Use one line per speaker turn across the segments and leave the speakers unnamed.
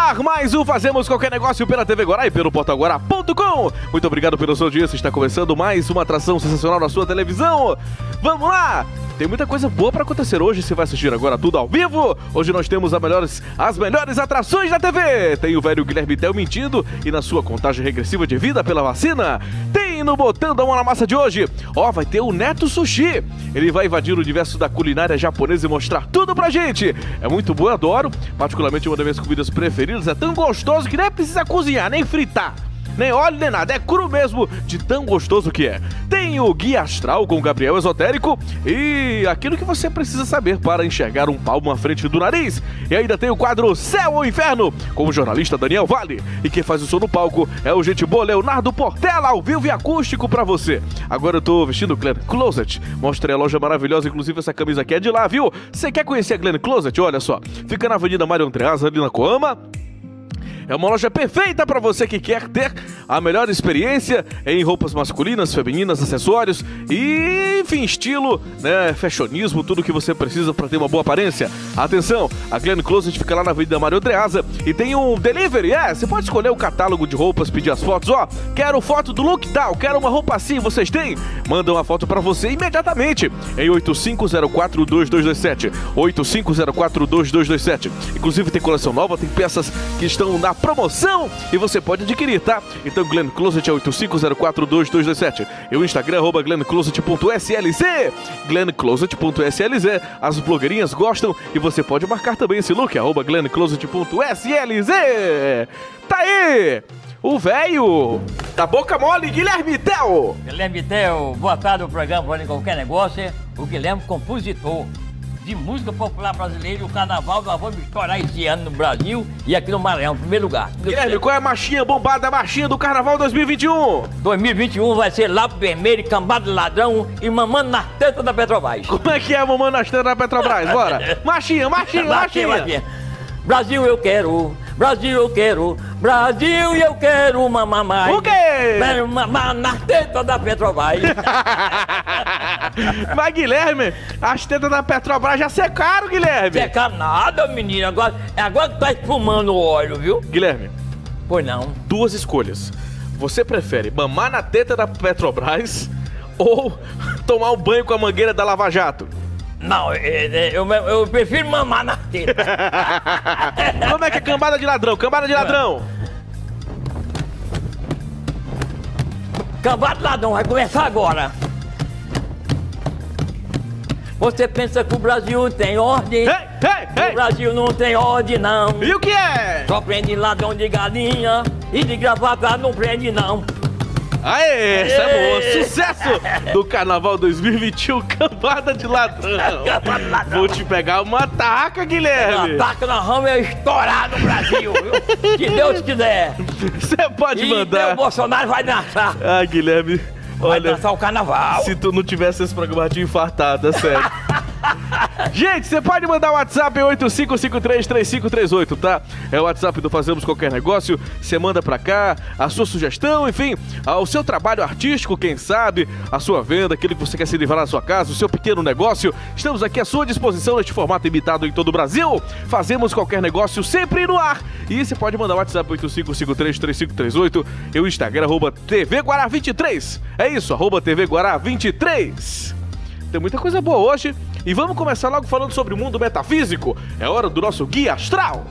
ar mais um Fazemos Qualquer Negócio pela TV Guará e pelo portal Guará.com. Muito obrigado pela sua audiência, está começando mais uma atração sensacional na sua televisão. Vamos lá! Tem muita coisa boa para acontecer hoje, você vai assistir agora tudo ao vivo. Hoje nós temos as melhores atrações da TV. Tem o velho Guilherme Tel mentindo e na sua contagem regressiva de vida pela vacina. Tem no Botando a Mão na Massa de hoje, vai ter o Neto Sushi. Ele vai invadir o universo da culinária japonesa e mostrar tudo pra gente. É muito bom, eu adoro. Particularmente uma das minhas comidas preferidas. É tão gostoso que nem precisa cozinhar, nem fritar. Nem óleo, nem nada, é cru mesmo, de tão gostoso que é. Tem o Guia Astral com o Gabriel Esotérico e aquilo que você precisa saber para enxergar um palmo à frente do nariz. E ainda tem o quadro Céu ou Inferno com o jornalista Daniel Vale. E quem faz o som no palco é o gente boa Leonardo Portela, ao vivo e acústico pra você. Agora eu tô vestindo Glenn Closet, mostrei a loja maravilhosa, inclusive essa camisa aqui é de lá, viu? Você quer conhecer a Glenn Closet? Olha só, fica na Avenida Mário Andreasa, ali na Coama. É uma loja perfeita para você que quer ter a melhor experiência em roupas masculinas, femininas, acessórios e, enfim, estilo, né, fashionismo, tudo que você precisa para ter uma boa aparência. Atenção, a Glenn Closet fica lá na Avenida Mário Andreasa e tem um delivery, você pode escolher o catálogo de roupas, pedir as fotos, quero foto do look tal, quero uma roupa assim, vocês têm? Manda uma foto para você imediatamente em 85042227, 85042227. Inclusive tem coleção nova, tem peças que estão na promoção e você pode adquirir, tá? Então Glenn Closet é 85042227 e o Instagram @glenncloset.slz, glenncloset.slz. As blogueirinhas gostam e você pode marcar também esse look, @glenncloset.slz. Tá aí! O velho da boca mole, Guilherme Tel.
Guilherme Tel, boa tarde ao programa Falando em Qualquer Negócio. O Guilherme, compositor de música popular brasileira, o carnaval nós vamos estourar esse ano no Brasil e aqui no Maranhão, em primeiro lugar.
Guilherme, qual é a marchinha bombada, a marchinha do carnaval 2021?
2021 vai ser Lápis Vermelho, Cambada de Ladrão e Mamando nas Tetas da Petrobras.
Como é que é Mamando nas Tetas da Petrobras? Bora! Marchinha.
Brasil eu quero, Brasil eu quero, Brasil eu quero mamar mais.
O quê?
Quero mamar nas tetas da Petrobras.
Mas Guilherme, as tetas da Petrobras já secaram, Guilherme.
Secar nada, menino, agora que tá espumando o óleo, viu?
Guilherme.
Pois não.
Duas escolhas. Você prefere mamar na teta da Petrobras ou tomar um banho com a mangueira da Lava Jato?
Não, eu prefiro mamar na teta.
Como é que é cambada de ladrão? Cambada de ladrão.
Cambada de ladrão, vai começar agora. Você pensa que o Brasil tem ordem?
Ei!
O Brasil não tem ordem, não.
E o que é?
Só prende ladrão de galinha e de gravata não prende, não.
Aê, essa é boa. Sucesso do Carnaval 2021, cambada de ladrão. Vou te pegar uma taca, Guilherme.
Uma taca nós vamos estourar no Brasil, viu? Se Deus quiser.
Você pode mandar.
E o Bolsonaro vai dançar.
Ah, Guilherme,
vai
olha,
dançar o carnaval.
Se tu não tivesse esse programa, tinha infartado, é sério. Gente, você pode mandar o WhatsApp 85533538, tá? É o WhatsApp do Fazemos Qualquer Negócio. Você manda pra cá a sua sugestão, enfim, o seu trabalho artístico, quem sabe, a sua venda, aquilo que você quer se livrar na sua casa, o seu pequeno negócio. Estamos aqui à sua disposição neste formato imitado em todo o Brasil. Fazemos Qualquer Negócio sempre no ar. E você pode mandar o WhatsApp 85533538 e o Instagram @TV Guará23. É isso, @TV Guará23. Tem muita coisa boa hoje e vamos começar logo falando sobre o mundo metafísico. É hora do nosso Guia Astral.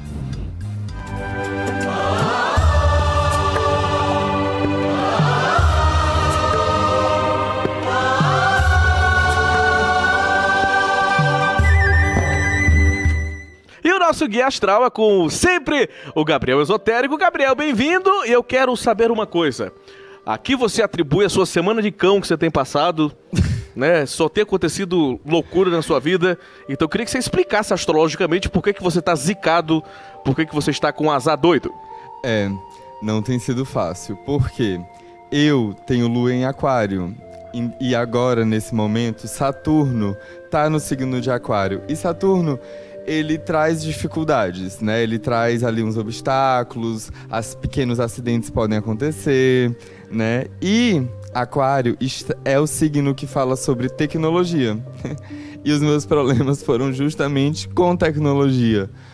E o nosso Guia Astral é com sempre o Gabriel Esotérico. Gabriel, bem-vindo, e eu quero saber uma coisa. Aqui você atribui a sua semana de cão que você tem passado, né? Só tem acontecido loucura na sua vida. Então eu queria que você explicasse astrologicamente por que você tá zicado, por que você está com um azar doido.
Não tem sido fácil, porque eu tenho lua em aquário. E agora, nesse momento, Saturno tá no signo de aquário. E Saturno, ele traz dificuldades, né? Ele traz ali uns obstáculos, pequenos acidentes podem acontecer, né? E Aquário é o signo que fala sobre tecnologia. E os meus problemas foram justamente com tecnologia.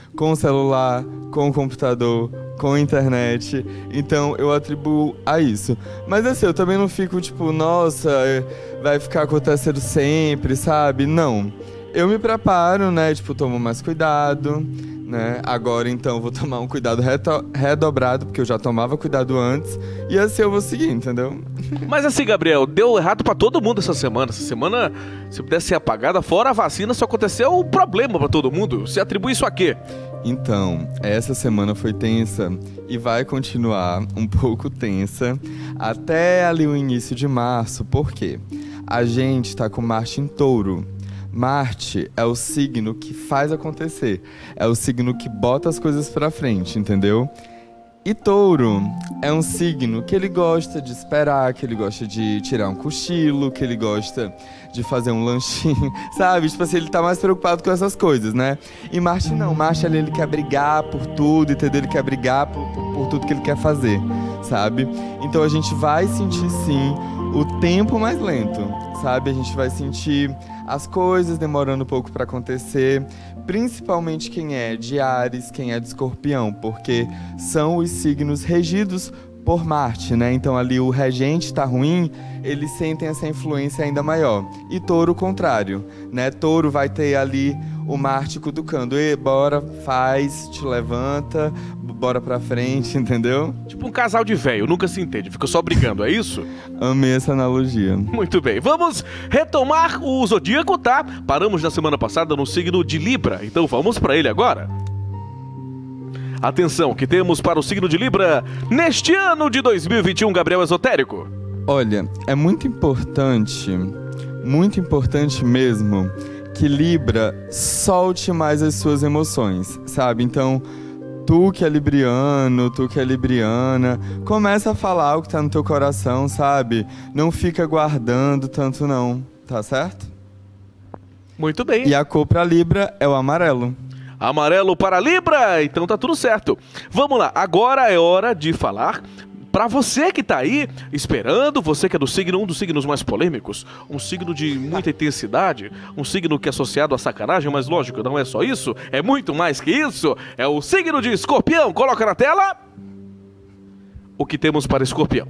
com o celular, com o computador, com a internet. Então eu atribuo a isso. Mas assim, eu também não fico tipo, nossa, vai ficar acontecendo sempre, sabe? Não. Eu me preparo, né? Tipo, tomo mais cuidado, né? Agora, então, vou tomar um cuidado redobrado, porque eu já tomava cuidado antes. E assim eu vou seguir, entendeu?
Mas assim, Gabriel, deu errado pra todo mundo essa semana. Essa semana, se pudesse ser apagada, fora a vacina, só aconteceu um problema pra todo mundo. Você atribui isso a quê?
Então, essa semana foi tensa e vai continuar um pouco tensa até ali o início de março. Por quê? A gente tá com Marte em Touro. Marte é o signo que faz acontecer, é o signo que bota as coisas pra frente, entendeu? E Touro é um signo que ele gosta de esperar, que ele gosta de tirar um cochilo, que ele gosta de fazer um lanchinho, sabe? Tipo assim, ele tá mais preocupado com essas coisas, né? E Marte não, Marte ali ele quer brigar por tudo, entendeu? Ele quer brigar por tudo que ele quer fazer, sabe? Então a gente vai sentir sim o tempo mais lento, sabe? A gente vai sentir as coisas demorando um pouco para acontecer, principalmente quem é de Áries, quem é de Escorpião, porque são os signos regidos por Marte, né? Então ali o regente tá ruim, eles sentem essa influência ainda maior. E Touro o contrário, né? Touro vai ter ali o Marte cutucando, e bora, faz, te levanta, bora pra frente, entendeu?
Tipo um casal de velho, nunca se entende, fica só brigando, é isso?
Amei essa analogia.
Muito bem, vamos retomar o zodíaco, tá? Paramos na semana passada no signo de Libra, então vamos pra ele agora. Atenção, que temos para o signo de Libra neste ano de 2021, Gabriel Esotérico?
Olha, é muito importante mesmo, que Libra solte mais as suas emoções, sabe? Então, tu que é libriano, tu que é libriana, começa a falar o que tá no teu coração, sabe? Não fica guardando tanto não, tá certo?
Muito bem.
E a cor pra Libra é o amarelo.
Amarelo para Libra, então tá tudo certo. Vamos lá, agora é hora de falar pra você que tá aí esperando, você que é do signo, um dos signos mais polêmicos, um signo de muita intensidade, um signo que é associado à sacanagem, mas lógico, não é só isso, é muito mais que isso, é o signo de Escorpião. Coloca na tela o que temos para Escorpião.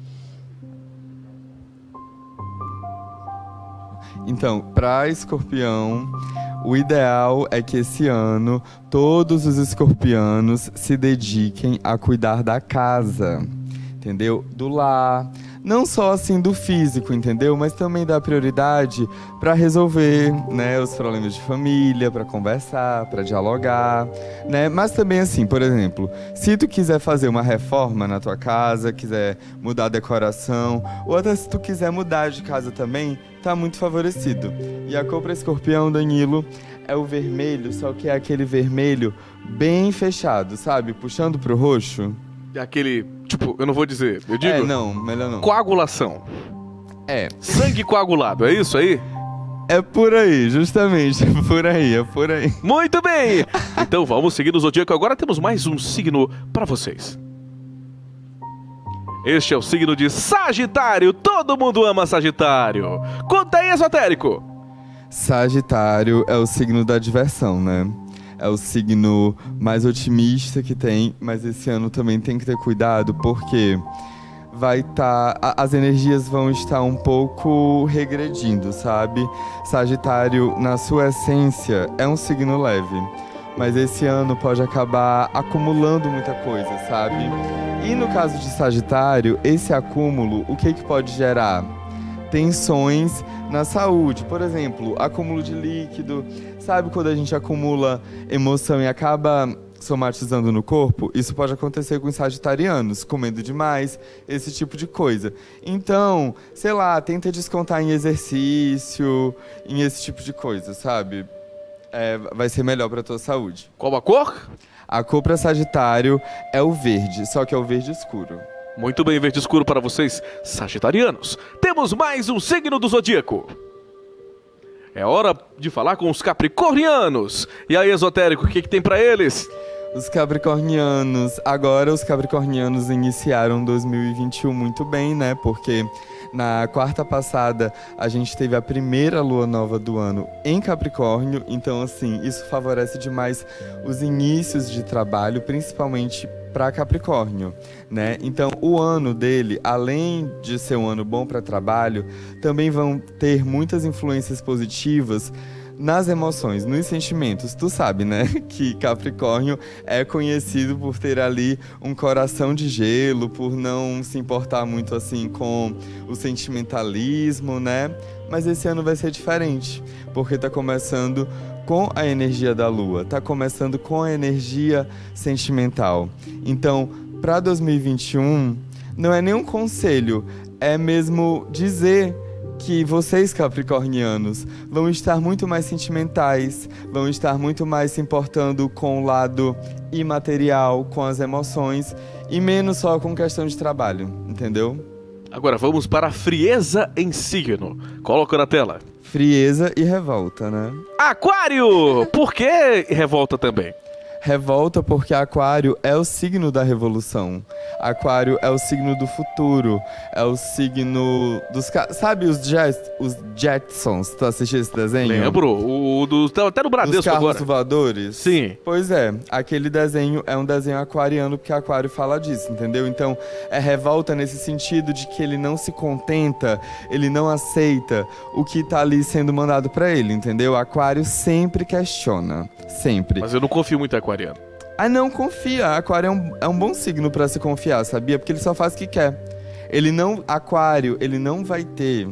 Então, para Escorpião, o ideal é que esse ano todos os escorpianos se dediquem a cuidar da casa, entendeu? Do lar, não só assim do físico, entendeu? Mas também dá prioridade para resolver, né, os problemas de família, para conversar, para dialogar, né? Mas também assim, por exemplo, se tu quiser fazer uma reforma na tua casa, quiser mudar a decoração, ou até se tu quiser mudar de casa também, tá muito favorecido. E a cor para Escorpião, Danilo, é o vermelho, só que é aquele vermelho bem fechado, sabe? Puxando pro roxo.
Aquele, tipo, eu não vou dizer, eu digo...
não, melhor não.
Coagulação. Sangue coagulado, é isso aí?
É por aí, justamente, é por aí.
Muito bem! Então vamos seguir no zodíaco. Agora temos mais um signo pra vocês. Este é o signo de Sagitário. Todo mundo ama Sagitário. Conta aí, Esotérico!
Sagitário é o signo da diversão, né? É o signo mais otimista que tem, mas esse ano também tem que ter cuidado, porque as energias vão estar um pouco regredindo, sabe? Sagitário, na sua essência, é um signo leve, mas esse ano pode acabar acumulando muita coisa, sabe? E no caso de Sagitário, esse acúmulo, o que pode gerar? Tensões na saúde, por exemplo, acúmulo de líquido, sabe quando a gente acumula emoção e acaba somatizando no corpo? Isso pode acontecer com os sagitarianos, comendo demais, esse tipo de coisa. Então, sei lá, tenta descontar em exercício, em esse tipo de coisa, sabe? Vai ser melhor pra tua saúde.
Qual a cor?
A cor pra Sagitário é o verde, só que é o verde escuro.
Muito bem, verde escuro para vocês, sagitarianos. Temos mais um signo do zodíaco. É hora de falar com os capricornianos. E aí, Esotérico, o que tem para eles?
Os capricornianos iniciaram 2021 muito bem, né? Porque Na quarta passada, a gente teve a primeira lua nova do ano em Capricórnio, então assim, isso favorece demais os inícios de trabalho, principalmente para Capricórnio, né? Então, o ano dele, além de ser um ano bom para trabalho, também vão ter muitas influências positivas nas emoções, nos sentimentos. Tu sabe, né, que Capricórnio é conhecido por ter ali um coração de gelo, por não se importar muito assim com o sentimentalismo, né? Mas esse ano vai ser diferente, porque tá começando com a energia da lua, tá começando com a energia sentimental. Então, para 2021, não é nenhum conselho, é mesmo dizer que vocês, capricornianos, vão estar muito mais sentimentais, vão estar muito mais se importando com o lado imaterial, com as emoções, e menos só com questão de trabalho, entendeu?
Agora vamos para a frieza em signo. Coloca na tela.
Frieza e revolta, né?
Aquário! Por que revolta também?
Revolta porque Aquário é o signo da revolução. Aquário é o signo do futuro. É o signo dos... Sabe os Jetsons? Tu assistiu esse desenho?
Lembro. Até no Bradesco
dos carros
agora.
voadores?
Sim.
Pois é. Aquele desenho é um desenho aquariano porque Aquário fala disso, entendeu? Então, é revolta nesse sentido de que ele não se contenta, ele não aceita o que tá ali sendo mandado pra ele, entendeu? Aquário sempre questiona. Sempre.
Mas eu não confio muito em aquariano.
Ah, não, confia. Aquário é um bom signo pra se confiar, sabia? Porque ele só faz o que quer. Aquário, ele não vai ter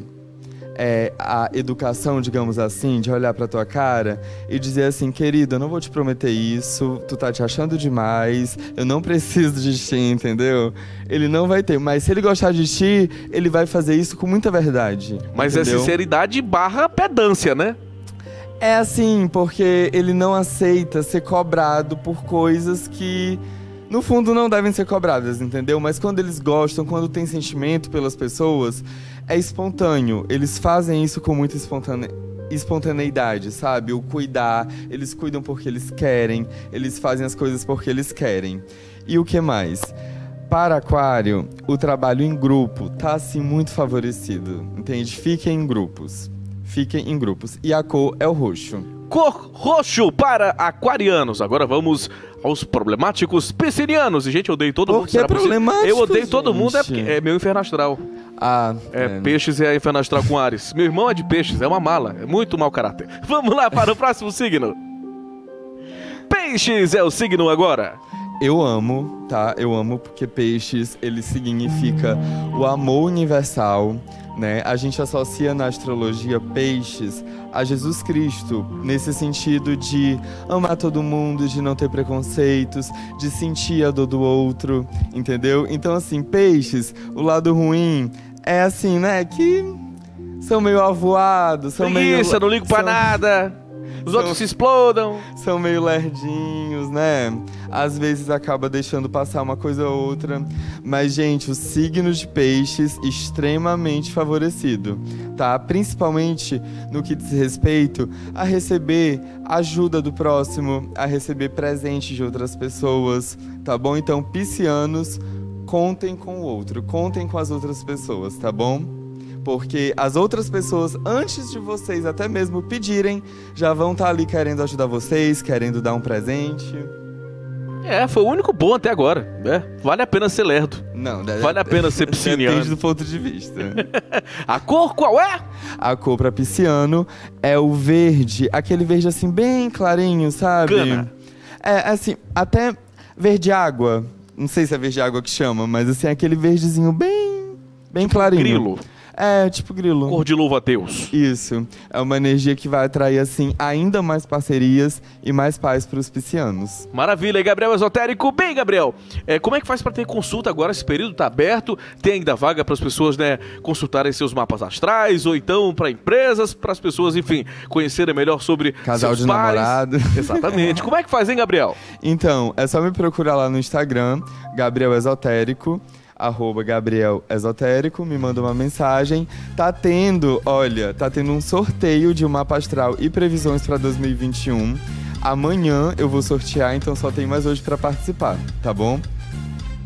a educação, digamos assim, de olhar pra tua cara e dizer assim, querido, eu não vou te prometer isso, tu tá te achando demais, eu não preciso de ti, entendeu? Ele não vai ter, mas se ele gostar de ti, ele vai fazer isso com muita verdade.
Mas
entendeu?
é sinceridade barra pedância, né?
É assim, porque ele não aceita ser cobrado por coisas que, no fundo, não devem ser cobradas, entendeu? Mas quando eles gostam, quando tem sentimento pelas pessoas, é espontâneo. Eles fazem isso com muita espontaneidade, sabe? O cuidar, eles cuidam porque eles querem, eles fazem as coisas porque eles querem. E o que mais? Para Aquário, o trabalho em grupo tá, assim, muito favorecido, entende? Fiquem em grupos. Fiquem em grupos. E a cor é o roxo.
Cor roxo para aquarianos. Agora vamos aos problemáticos piscinianos. E, gente, eu odeio todo mundo.
Por que problemático,
eu odeio todo mundo, é
gente?
porque é meu inferno astral.
Ah,
Peixes é inferno astral com Ares. Meu irmão é de peixes, é uma mala. É muito mau caráter. Vamos lá para o próximo signo. Peixes é o signo agora.
Eu amo, tá? Eu amo porque peixes, ele significa o amor universal, né? A gente associa na astrologia peixes a Jesus Cristo, nesse sentido de amar todo mundo, de não ter preconceitos, de sentir a dor do outro, entendeu? Então, assim, peixes, o lado ruim é assim, né? Que são meio avoados, são
Preguiça,
meio...
não ligo pra nada. Os outros se explodam.
São meio lerdinhos, né? Às vezes acaba deixando passar uma coisa ou outra. Mas, gente, o signo de peixes extremamente favorecido, tá? Principalmente no que diz respeito a receber ajuda do próximo, a receber presente de outras pessoas, tá bom? Então, piscianos, contem com o outro, contem com as outras pessoas, tá bom? Porque as outras pessoas, antes de vocês até mesmo pedirem, já vão estar ali querendo ajudar vocês, querendo dar um presente.
Foi o único bom até agora, né? Vale a pena ser lerdo.
Não,
vale a pena ser piscianiano.
Depende do ponto de vista.
A cor qual é?
A cor pra pisciano é o verde, aquele verde assim bem clarinho, sabe?
Cana.
É assim, até verde água. Não sei se é verde água que chama, mas assim, aquele verdezinho bem clarinho.
Grilo.
É, tipo grilo.
Cor de louva a Deus.
Isso. É uma energia que vai atrair, assim, ainda mais parcerias e mais paz para os piscianos.
Maravilha. E Gabriel Esotérico? Bem, Gabriel, como é que faz para ter consulta agora? Esse período tá aberto? Tem ainda vaga para as pessoas, né, consultarem seus mapas astrais? Ou então para empresas, para as pessoas, enfim, conhecerem melhor sobre
casal
seus
de
pares?
namorado.
Exatamente. Como é que faz, hein, Gabriel?
Então, é só me procurar lá no Instagram, Gabriel Esotérico. @Gabriel Esotérico, me manda uma mensagem. Tá tendo um sorteio de um mapa astral e previsões para 2021. Amanhã eu vou sortear, então só tem mais hoje para participar, tá bom?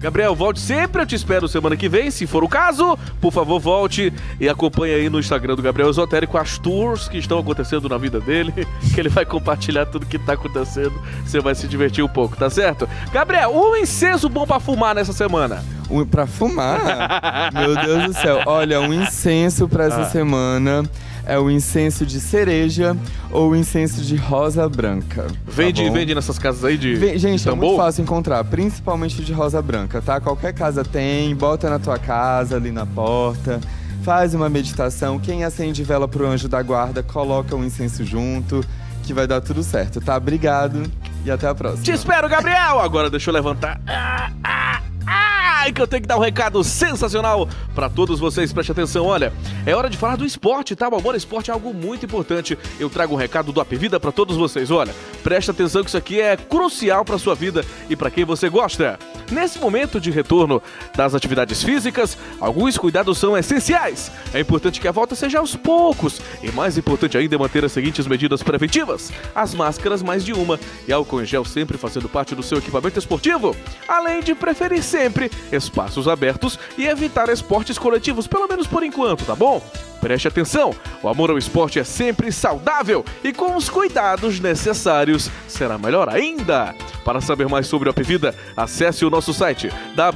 Gabriel, volte sempre, eu te espero semana que vem, se for o caso. Por favor, volte e acompanhe aí no Instagram do Gabriel Esotérico as tours que estão acontecendo na vida dele, que ele vai compartilhar tudo que tá acontecendo. Você vai se divertir um pouco, tá certo? Gabriel, um incenso bom pra fumar nessa semana.
Pra fumar? Meu Deus do céu. Olha, um incenso pra essa semana é o incenso de cereja ou o incenso de rosa branca.
Vende nessas casas aí de
gente,
tambor?
É muito fácil encontrar, principalmente de rosa branca, tá? Qualquer casa tem, bota na tua casa, ali na porta, faz uma meditação. Quem acende vela pro anjo da guarda, coloca um incenso junto, que vai dar tudo certo, tá? Obrigado e até a próxima.
Te espero, Gabriel! Agora deixa eu levantar. Que eu tenho que dar um recado sensacional pra todos vocês, preste atenção, olha, é hora de falar do esporte, tá, meu amor? Esporte é algo muito importante, eu trago um recado do Apvida pra todos vocês, olha, preste atenção que isso aqui é crucial pra sua vida e pra quem você gosta. Nesse momento de retorno das atividades físicas, alguns cuidados são essenciais. É importante que a volta seja aos poucos e mais importante ainda é manter as seguintes medidas preventivas: as máscaras mais de uma e álcool em gel sempre fazendo parte do seu equipamento esportivo, além de preferir sempre espaços abertos e evitar esportes coletivos, pelo menos por enquanto, tá bom? Preste atenção, o amor ao esporte é sempre saudável e com os cuidados necessários será melhor ainda. Para saber mais sobre o Apvida, acesse o nosso site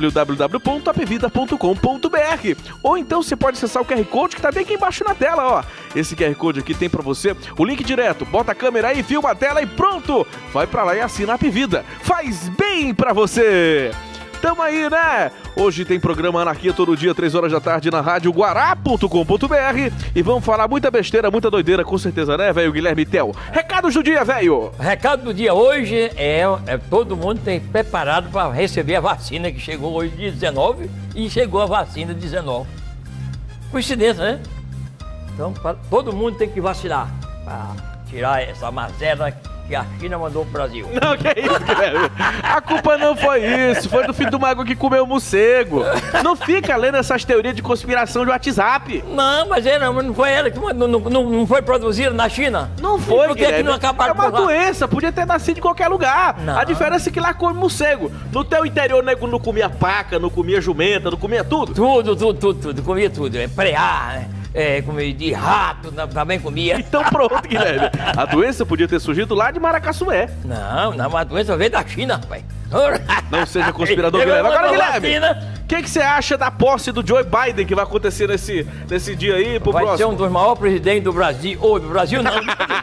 www.apvida.com.br ou então você pode acessar o QR Code que tá bem aqui embaixo na tela, ó. Esse QR Code aqui tem pra você o link direto, bota a câmera aí, filma a tela e pronto! Vai pra lá e assina a Apvida. Faz bem pra você! Tamo aí, né? Hoje tem programa Anarquia todo dia, 3 horas da tarde, na rádio guará.com.br. E vamos falar muita besteira, muita doideira, com certeza, né, velho Guilherme Tel? Recados do dia, velho!
Recado do dia hoje é todo mundo tem preparado para receber a vacina que chegou hoje dia 19 e chegou a vacina 19. Coincidência, né? Então, todo mundo tem que vacinar para tirar essa mazela que a China mandou pro Brasil.
Não, que é isso, Guilherme? A culpa não foi isso, foi do filho do mago que comeu morcego. Não fica lendo essas teorias de conspiração de WhatsApp.
Não, mas não foi ela que não foi produzida na China?
Não foi,
por que não acabaram
por lá? É uma doença, podia ter nascido em qualquer lugar.
Não.
A diferença é que lá come morcego. No teu interior, nego, não comia paca, não comia jumenta, não comia tudo?
Tudo, comia tudo. Preá, né? Comia de rato, também comia.
Então pronto, Guilherme. A doença podia ter surgido lá de Maracassué.
Não, a doença veio da China, pai.
Não seja conspirador, Guilherme. Agora, Guilherme, o que você acha da posse do Joe Biden que vai acontecer nesse dia aí pro próximo?
Vai ser um dos maiores presidentes do Brasil. Ou do Brasil não.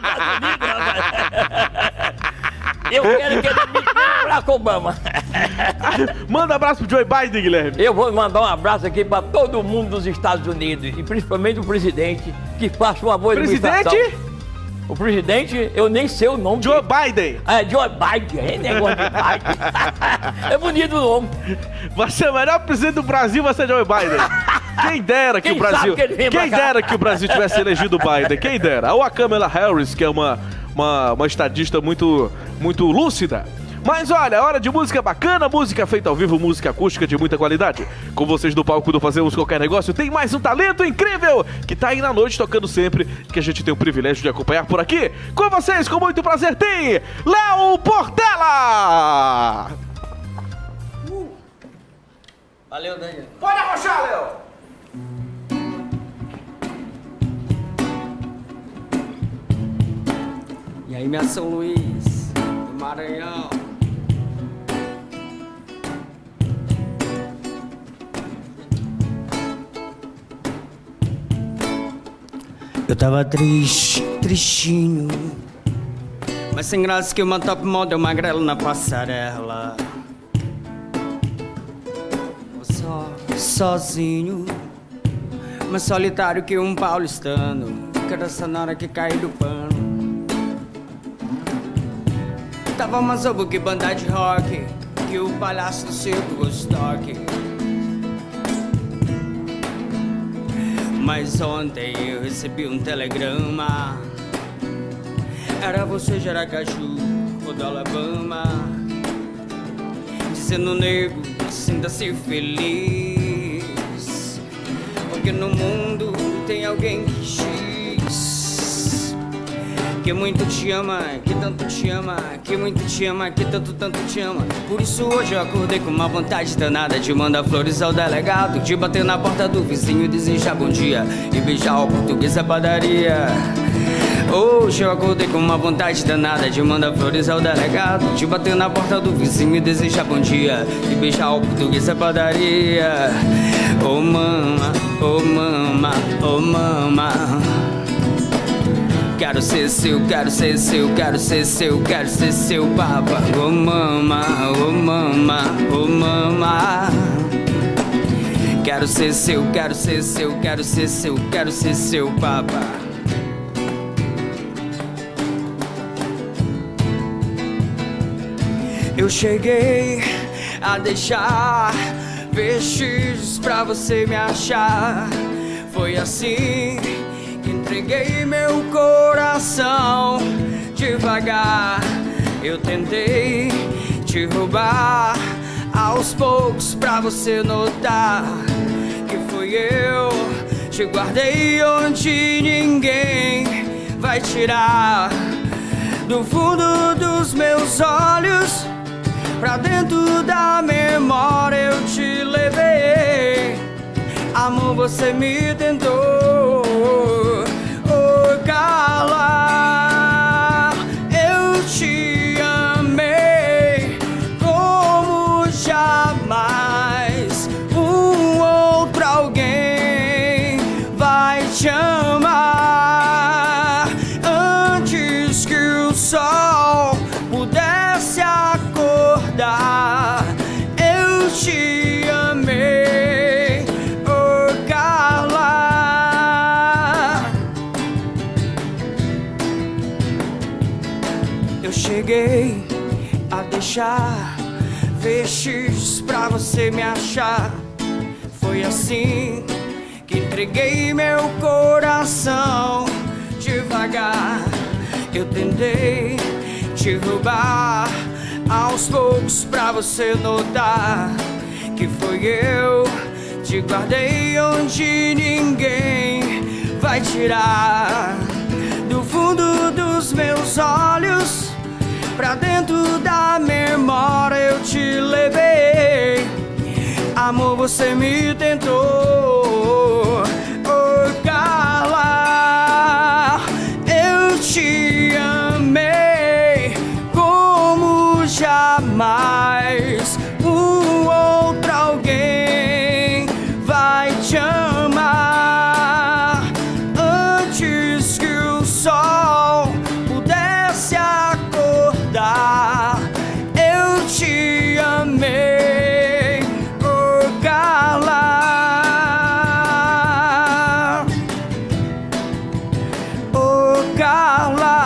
Eu quero que ele imite o Barack Obama.
Manda um abraço pro Joe Biden, Guilherme.
Eu vou mandar um abraço aqui pra todo mundo dos Estados Unidos e principalmente o presidente, que faça uma boa administração.
Presidente?
O presidente, eu nem sei o nome.
Joe Biden.
Joe Biden, é negócio de Biden. É bonito o nome.
Vai ser o melhor presidente do Brasil, vai ser Joe Biden. Quem dera que o Brasil. Quem dera que o Brasil tivesse elegido o Biden. Quem dera. Ou a Kamala Harris, que é uma estadista muito lúcida. Mas olha, hora de música bacana, música feita ao vivo, música acústica de muita qualidade. Com vocês do palco do Fazemos Qualquer Negócio, tem mais um talento incrível que tá aí na noite tocando sempre, que a gente tem o privilégio de acompanhar por aqui. Com vocês, com muito prazer, tem Léo Portela!
Valeu, Daniel.
Pode arrochar, Léo!
E aí, minha São Luís, do Maranhão. Eu tava tristinho, mas sem graça que uma top model magrelo na passarela. Sozinho, mais solitário que um paulistano, cada sonora que cai do pano. Tava mais obo que banda de rock, que o palhaço do circo Woodstock. Mas ontem eu recebi um telegrama. Era você de Aracaju ou do Alabama, dizendo: nego, sinta-se feliz, porque no mundo tem alguém que diz que muito te ama, que tanto te ama, que muito te ama, que tanto te ama. Por isso hoje eu acordei com uma vontade danada de mandar flores ao delegado, de bater na porta do vizinho e desejar bom dia e beijar o português da padaria. Hoje eu acordei com uma vontade danada de mandar flores ao delegado, de bater na porta do vizinho e desejar bom dia e beijar o português da padaria. Oh mama, oh mama, oh mama. Quero ser seu, quero ser seu, quero ser seu, quero ser seu papa. Oh mama, oh mama, oh mama. Quero ser seu, quero ser seu, quero ser seu, quero ser seu papa. Eu cheguei a deixar vestígios pra você me achar. Foi assim que entreguei meu coração devagar. Eu tentei te roubar aos poucos pra você notar que fui eu. Te guardei onde ninguém vai tirar. Do fundo dos meus olhos, pra dentro da memória eu te levei. Amor, você me tentou. Oh, Carla, eu te amei como jamais um outro alguém vai te amar. Antes que o sol pudesse acordar, eu te amei, oh Carla. Eu cheguei a deixar vestígios pra você me achar. Foi assim que entreguei meu coração devagar. Eu tentei te roubar aos poucos pra você notar que foi eu. Te guardei onde ninguém vai tirar. Do fundo dos meus olhos, pra dentro da memória eu te levei. Amor, você me tentou. Oh, Carla, eu te amei como jamais um outro alguém vai te amar. Antes que o sol pudesse acordar, eu te amei, oh Carla, oh Carla.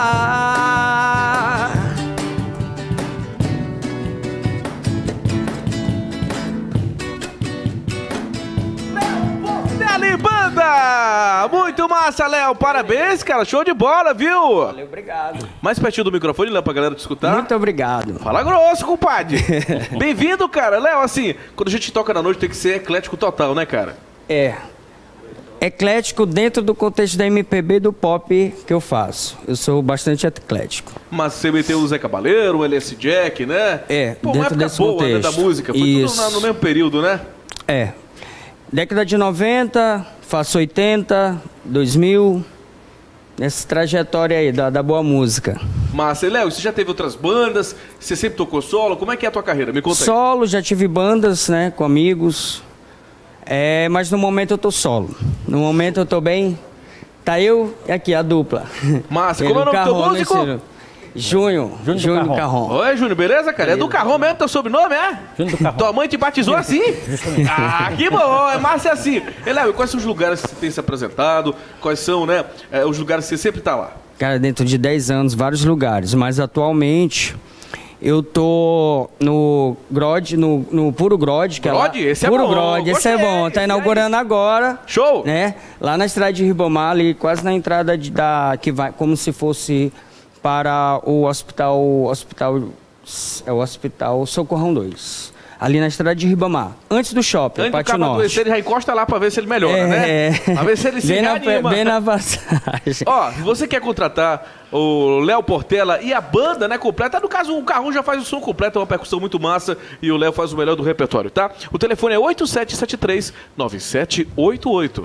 Deli Banda! Muito massa, Léo. Parabéns, cara. Show de bola, viu?
Valeu, obrigado.
Mais pertinho do microfone, Léo, pra galera te escutar.
Muito obrigado.
Fala grosso, compadre. Bem-vindo, cara. Léo, assim, quando a gente toca na noite tem que ser eclético total, né, cara?
É. Eclético dentro do contexto da MPB e do pop que eu faço. Eu sou bastante eclético.
Mas você meteu o Zé Cabaleiro, o LS Jack, né?
É,
pô, uma
dentro
época
desse
boa, né,
contexto.
da música. Foi
Isso.
tudo no mesmo período, né?
É. Década de 90, faço 80, 2000, nessa trajetória aí da boa música.
Mas, Léo, você já teve outras bandas? Você sempre tocou solo? Como é que é a tua carreira? Me conta aí.
Solo, já tive bandas, né, com amigos. É, mas no momento eu tô solo. No momento eu tô bem. Tá eu e aqui a dupla.
Massa, como é o nome do teu músico?
Júnior do Carrom.
Oi, Júnior, beleza, cara? É do Carrom mesmo, teu sobrenome, é?
Júnior do Carrom.
Tua mãe te batizou assim? Ah, que bom, é massa assim. E, Léo, quais são os lugares que você tem se apresentado? Quais são, né, os lugares que você sempre tá lá?
Cara, dentro de 10 anos, vários lugares. Mas atualmente eu tô no Grod, no Puro Grod, que
Grod?
é lá.
Esse é
Puro
bom,
Grod, esse é
gostei,
bom. Tá
esse
inaugurando agora.
Show!
Né? Lá na estrada de Ribamar, ali, quase na entrada que vai como se fosse para o hospital Socorrão 2. Ali na estrada de Ribamar, antes do shopping,
Antes do
Pátio
cabo
Norte.
adoecer, ele já encosta lá pra ver se ele melhora, né? Pra ver se ele se
bem
reanima.
na passagem.
Ó, se você quer contratar o Léo Portela e a banda, né, completa. No caso, o Carrão já faz o som completo, é uma percussão muito massa e o Léo faz o melhor do repertório, tá? O telefone é 8773-9788.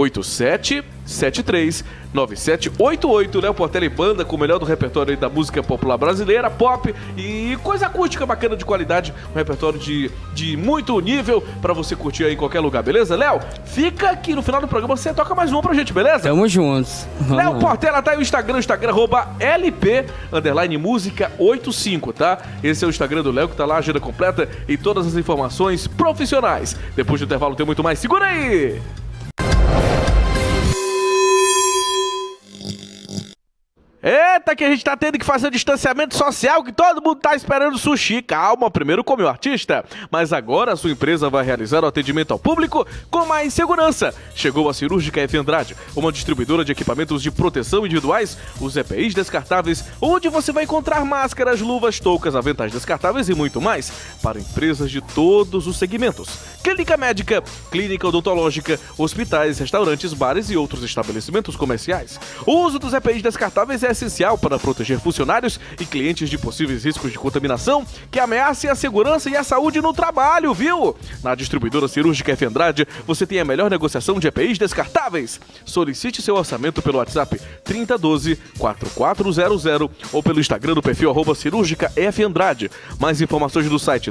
8773-9788. Léo Portela e banda com o melhor do repertório aí da música popular brasileira, pop e coisa acústica bacana de qualidade. Um repertório de muito nível pra você curtir aí em qualquer lugar, beleza? Léo, fica aqui no final do programa, você toca mais um pra gente, beleza?
Tamo juntos.
Léo Portela tá aí o Instagram @LP_música85, tá? Esse é o Instagram do Léo, que tá lá, agenda completa e todas as informações profissionais. Depois do intervalo tem muito mais, segura aí! Eita, que a gente tá tendo que fazer o distanciamento social, que todo mundo tá esperando sushi. Calma, primeiro come o artista. Mas agora a sua empresa vai realizar o atendimento ao público com mais segurança. Chegou a Cirúrgica F. Andrade, uma distribuidora de equipamentos de proteção individuais, os EPIs descartáveis, onde você vai encontrar máscaras, luvas, toucas, aventais descartáveis e muito mais, para empresas de todos os segmentos. Clínica médica, clínica odontológica, hospitais, restaurantes, bares e outros estabelecimentos comerciais. O uso dos EPIs descartáveis é essencial para proteger funcionários e clientes de possíveis riscos de contaminação que ameacem a segurança e a saúde no trabalho, viu? Na distribuidora Cirúrgica F. Andrade, você tem a melhor negociação de EPIs descartáveis. Solicite seu orçamento pelo WhatsApp 3012-4400 ou pelo Instagram do perfil @Cirúrgica F. Andrade. Mais informações no site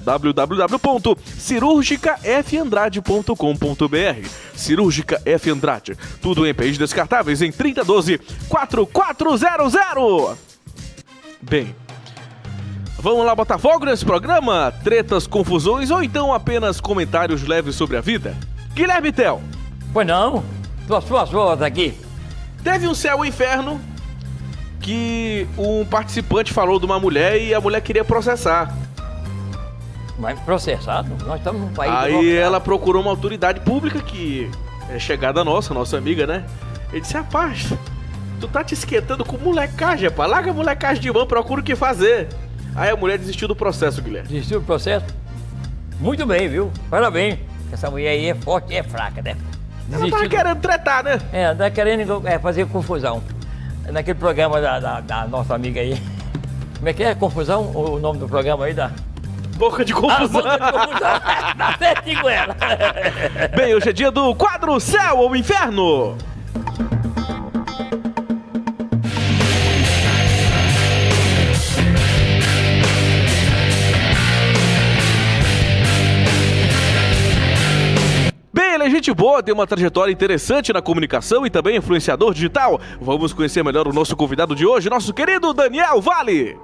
www.cirurgicafandrade.com.br. Cirúrgica F. Andrade. Tudo em EPIs descartáveis em 3012-4400. Bem, vamos lá botar fogo nesse programa? Tretas, confusões ou então apenas comentários leves sobre a vida? Guilherme Tel.
Pois não, tô às suas ordens aqui.
Teve um Céu e Inferno que um participante falou de uma mulher e a mulher queria processar.
Mas processado? Nós estamos num país...
Aí ela procurou uma autoridade pública que é chegada nossa amiga, né? Ele disse, rapaz, tu tá te esquentando com molecagem, rapaz. Larga a molecagem de mão, procura o que fazer. Aí a mulher desistiu do processo, Guilherme.
Desistiu do processo? Muito bem, viu? Parabéns. Essa mulher aí é forte e é fraca, né?
Ela tava querendo tretar, né?
Tá querendo fazer confusão. Naquele programa da nossa amiga aí. Como é que é? Confusão? O nome do programa aí da...
Boca de confusão.
Boca de confusão. Tá certinho com ela.
Bem, hoje é dia do quadro Céu ou Inferno. Bem, ele é gente boa, tem uma trajetória interessante na comunicação e também influenciador digital. Vamos conhecer melhor o nosso convidado de hoje, nosso querido Daniel Vale.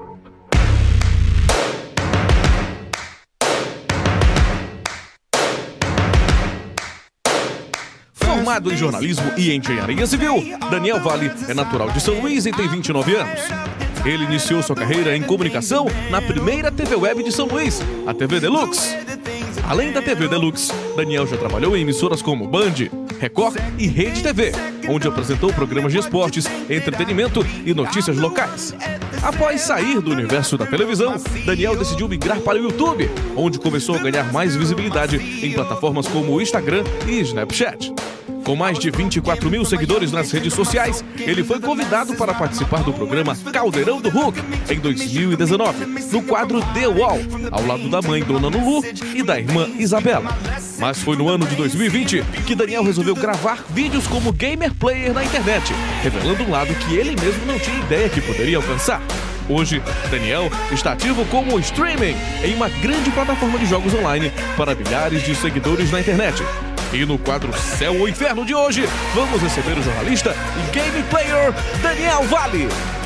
Formado em jornalismo e engenharia civil, Daniel Vale é natural de São Luís e tem 29 anos. Ele iniciou sua carreira em comunicação na primeira TV web de São Luís, a TV Deluxe. Além da TV Deluxe, Daniel já trabalhou em emissoras como Band, Record e Rede TV, onde apresentou programas de esportes, entretenimento e notícias locais. Após sair do universo da televisão, Daniel decidiu migrar para o YouTube, onde começou a ganhar mais visibilidade em plataformas como o Instagram e Snapchat. Com mais de 24 mil seguidores nas redes sociais, ele foi convidado para participar do programa Caldeirão do Hulk em 2019, no quadro The Wall, ao lado da mãe Dona Lulu e da irmã Isabela. Mas foi no ano de 2020 que Daniel resolveu gravar vídeos como gamer player na internet, revelando um lado que ele mesmo não tinha ideia que poderia alcançar. Hoje, Daniel está ativo como streaming em uma grande plataforma de jogos online para milhares de seguidores na internet. E no quadro Céu ou Inferno de hoje, vamos receber o jornalista e game player Daniel Vale.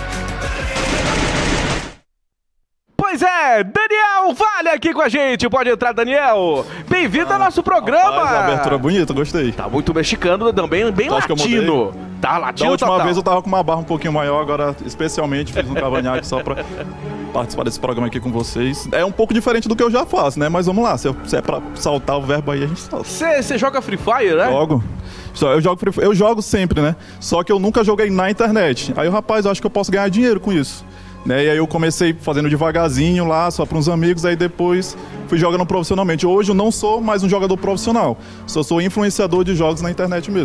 Pois é, Daniel Vale aqui com a gente. Pode entrar, Daniel. Bem-vindo ao nosso programa.
Rapaz, a abertura bonita, gostei.
Tá muito mexicano, também bem latino. Tá latino.
Da última
total.
vez eu tava com uma barra um pouquinho maior, agora especialmente fiz um cavanhaque só pra participar desse programa aqui com vocês. É um pouco diferente do que eu já faço, né? Mas vamos lá, se é pra saltar o verbo aí, a gente salta.
Você joga Free Fire, né?
Jogo. Eu jogo sempre, né? Só que eu nunca joguei na internet. Aí o rapaz, eu acho que eu posso ganhar dinheiro com isso. Né? E aí eu comecei fazendo devagarzinho lá, só para uns amigos, aí depois fui jogando profissionalmente. Hoje eu não sou mais um jogador profissional, só sou influenciador de jogos na internet mesmo.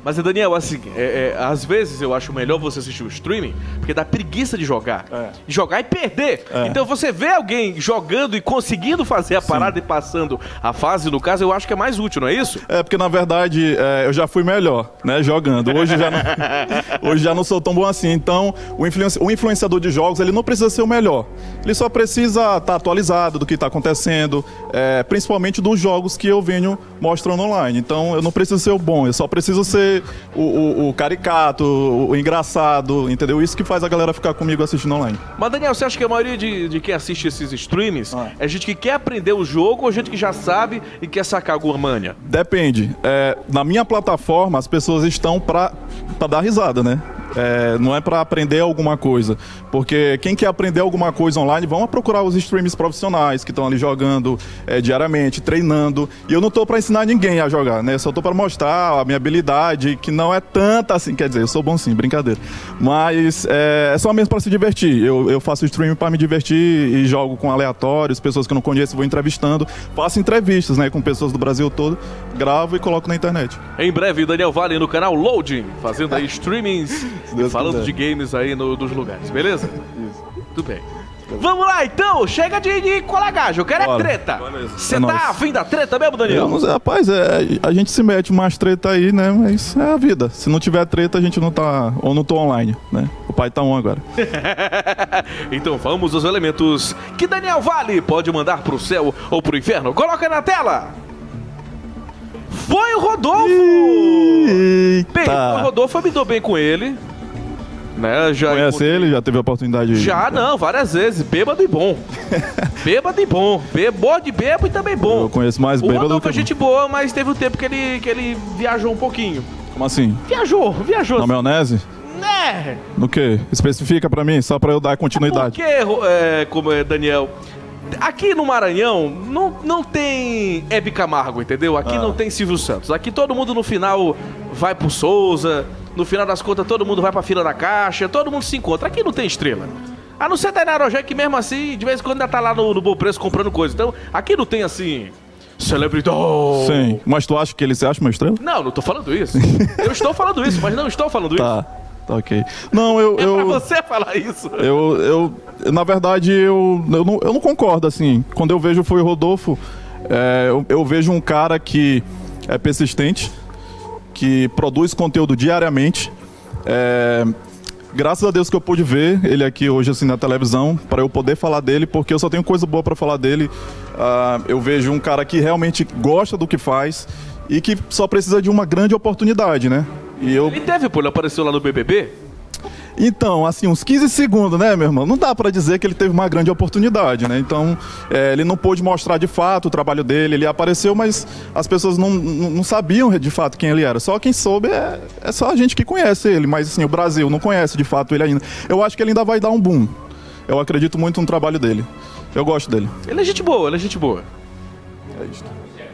Mas, Daniel, assim, às vezes eu acho melhor você assistir o streaming, porque dá preguiça de jogar. Jogar e perder. Então você vê alguém jogando e conseguindo fazer a parada e passando a fase, no caso, eu acho que é mais útil, não é isso?
Porque na verdade eu já fui melhor, né, jogando. Hoje já não sou tão bom assim. Então, o influenciador de jogos, ele não precisa ser o melhor. Ele só precisa estar atualizado do que está acontecendo, principalmente dos jogos que eu venho mostrando online. Então, eu não preciso ser o bom, eu só preciso ser o caricato, o engraçado, entendeu? Isso que faz a galera ficar comigo assistindo online.
Mas, Daniel, você acha que a maioria de quem assiste esses streams é gente que quer aprender o jogo ou gente que já sabe e quer sacar alguma manha?
Depende. Na minha plataforma, as pessoas estão pra dar risada, né? Não é para aprender alguma coisa, porque quem quer aprender alguma coisa online, vão procurar os streams profissionais que estão ali jogando diariamente, treinando, e eu não tô para ensinar ninguém a jogar, né? Só tô para mostrar a minha habilidade, que não é tanta assim, quer dizer, eu sou bom sim, brincadeira, mas é só mesmo para se divertir. Eu faço stream para me divertir e jogo com aleatórios, pessoas que eu não conheço, vou entrevistando, faço entrevistas, né, com pessoas do Brasil todo, gravo e coloco na internet.
Em breve, Daniel Vale no canal Loading, fazendo aí streamings falando
quiser.
de games aí dos lugares, beleza? Isso. Tudo bem. Vamos lá, então! Chega de colagagem, eu quero treta! Você tá afim da treta mesmo, Daniel?
Rapaz, a gente se mete umas treta aí, né? Mas é a vida. Se não tiver treta, a gente não tá... Ou não tô online, né? O pai tá on agora.
Então vamos aos elementos que Daniel Vale pode mandar pro céu ou pro inferno. Coloca na tela! Foi o Rodolfo!
Eita.
Bem, o Rodolfo me dou bem com ele. Né,
Conhece ele? Já teve a oportunidade?
Já, não, várias vezes. Bêbado e bom. Bêbado e bom. Bom de bêbado e também bom.
Eu conheço mais bêbado do que...
O Rodolfo é gente boa, mas teve um tempo que ele viajou um pouquinho.
Como assim?
Viajou.
Na maionese?
Né?
No quê? Especifica pra mim, só pra eu dar continuidade.
Porque, como é, Daniel... Aqui no Maranhão não tem Hebe Camargo, entendeu? Aqui não tem Silvio Santos. Aqui todo mundo no final vai pro Souza, no final das contas todo mundo vai pra fila da caixa, todo mundo se encontra. Aqui não tem estrela. A não ser Tainara Rogé, que mesmo assim, de vez em quando ainda tá lá no Bom Preço comprando coisa. Então, aqui não tem assim... Celebridade.
Sim, mas tu acha que ele se acha uma estrela?
Não tô falando isso. Eu estou falando isso, mas não estou falando isso.
Tá ok. Não,
pra você falar isso.
Na verdade, eu não concordo, assim. Quando eu vejo Foi o Rodolfo, eu vejo um cara que é persistente, que produz conteúdo diariamente. Graças a Deus que eu pude ver ele aqui hoje assim na televisão, para eu poder falar dele, porque eu só tenho coisa boa para falar dele. Eu vejo um cara que realmente gosta do que faz e que só precisa de uma grande oportunidade, né?
Ele teve, ele apareceu lá no BBB?
Então, assim, uns 15 segundos, né, meu irmão? Não dá pra dizer que ele teve uma grande oportunidade, né? Então, ele não pôde mostrar de fato o trabalho dele. Ele apareceu, mas as pessoas não sabiam de fato quem ele era. Só quem soube é só a gente que conhece ele. Mas, assim, o Brasil não conhece de fato ele ainda. Eu acho que ele ainda vai dar um boom. Eu acredito muito no trabalho dele. Eu gosto dele.
Ele é gente boa, É isso.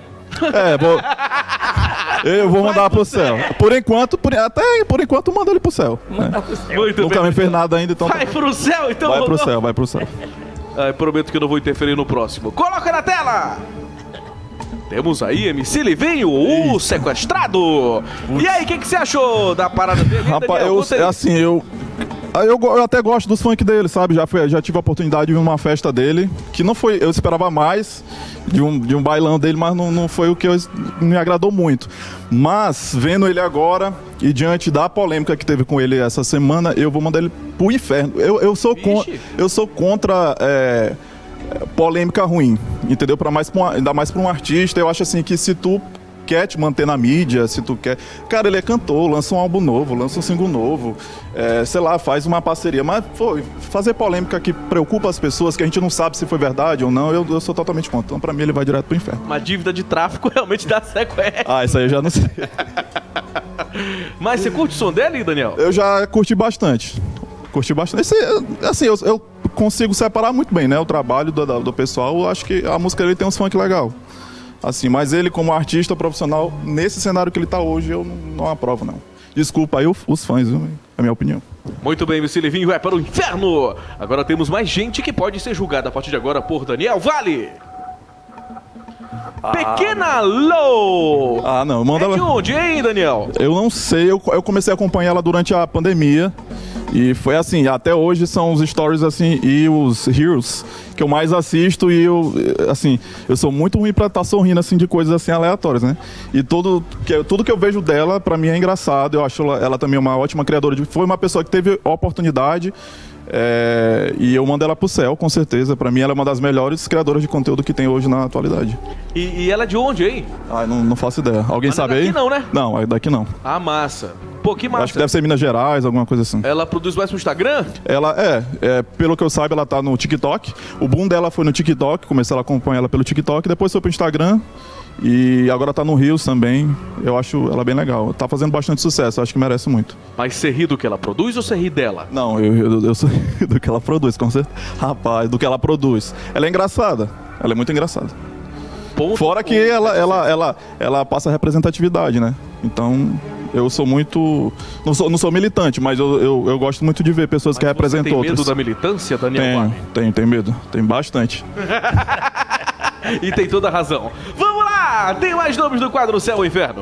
Eu vou mandar pro céu. Por enquanto, manda ele pro céu. Né? Nunca me fez nada ainda, então...
Vai pro céu, então.
Vai pro céu.
Prometo que eu não vou interferir no próximo. Coloca na tela! Temos aí MC Livinho, o sequestrado. E aí, o que você achou da parada dele?
Rapaz, eu até gosto dos funk dele, sabe? Já tive a oportunidade de ir numa festa dele, que não foi, eu esperava mais de um bailão dele, mas não foi o que me agradou muito. Mas, vendo ele agora, e diante da polêmica que teve com ele essa semana, eu vou mandar ele pro inferno. Eu sou contra polêmica ruim, entendeu? Ainda mais pra um artista. Eu acho assim que se tu quer te manter na mídia, se tu quer... Cara, ele é cantor, lança um álbum novo, lança um single novo, sei lá, faz uma parceria. Mas, fazer polêmica que preocupa as pessoas, que a gente não sabe se foi verdade ou não, eu sou totalmente contra. Então, pra mim, ele vai direto pro inferno.
Uma dívida de tráfico realmente dá sequestro.
Isso aí eu já não sei.
Mas você curte o som dele, Daniel?
Eu já curti bastante. Assim, eu consigo separar muito bem, né, o trabalho do pessoal. Eu acho que a música dele tem uns funk legal. Assim, mas ele como artista profissional, nesse cenário que ele tá hoje, eu não aprovo, não. Desculpa aí os fãs, viu? É a minha opinião.
Muito bem, MC Livinho vai para o inferno. Agora temos mais gente que pode ser julgada a partir de agora por Daniel Vale. Pequena Lou!
Ah, não, manda
É de
ela.
onde, hein, Daniel?
Eu não sei, eu comecei a acompanhar ela durante a pandemia. E foi assim, até hoje são os stories assim e os Heroes que eu mais assisto e eu sou muito ruim pra estar sorrindo assim de coisas assim aleatórias, né? E tudo que eu vejo dela, pra mim é engraçado, eu acho ela também uma ótima criadora, foi uma pessoa que teve oportunidade e eu mando ela pro céu, com certeza. Pra mim ela é uma das melhores criadoras de conteúdo que tem hoje na atualidade.
E ela é de onde, hein?
Ah, não faço ideia. Alguém
Mas
sabe
não é
aí?
daqui não, né?
Não, é daqui não.
Ah, massa. Pô, que massa.
Acho que deve ser Minas Gerais, alguma coisa assim.
Ela produz mais pro Instagram?
Ela pelo que eu saiba, ela tá no TikTok. O boom dela foi no TikTok, comecei a acompanhar ela pelo TikTok, depois foi pro Instagram e agora tá no Reels também. Eu acho ela bem legal. Tá fazendo bastante sucesso, acho que merece muito.
Mas você ri do que ela produz ou você ri dela?
Não, eu sou do que ela produz, com certeza. Rapaz, do que ela produz. Ela é engraçada, ela é muito engraçada.
Ponto.
Fora que ela passa representatividade, né? Então, eu sou muito... Não sou militante, mas eu gosto muito de ver pessoas que representam outras.
Tem medo da militância, Daniel?
Tem medo. Tem bastante.
E tem toda a razão. Vamos lá! Tem mais nomes do quadro Céu ou Inferno.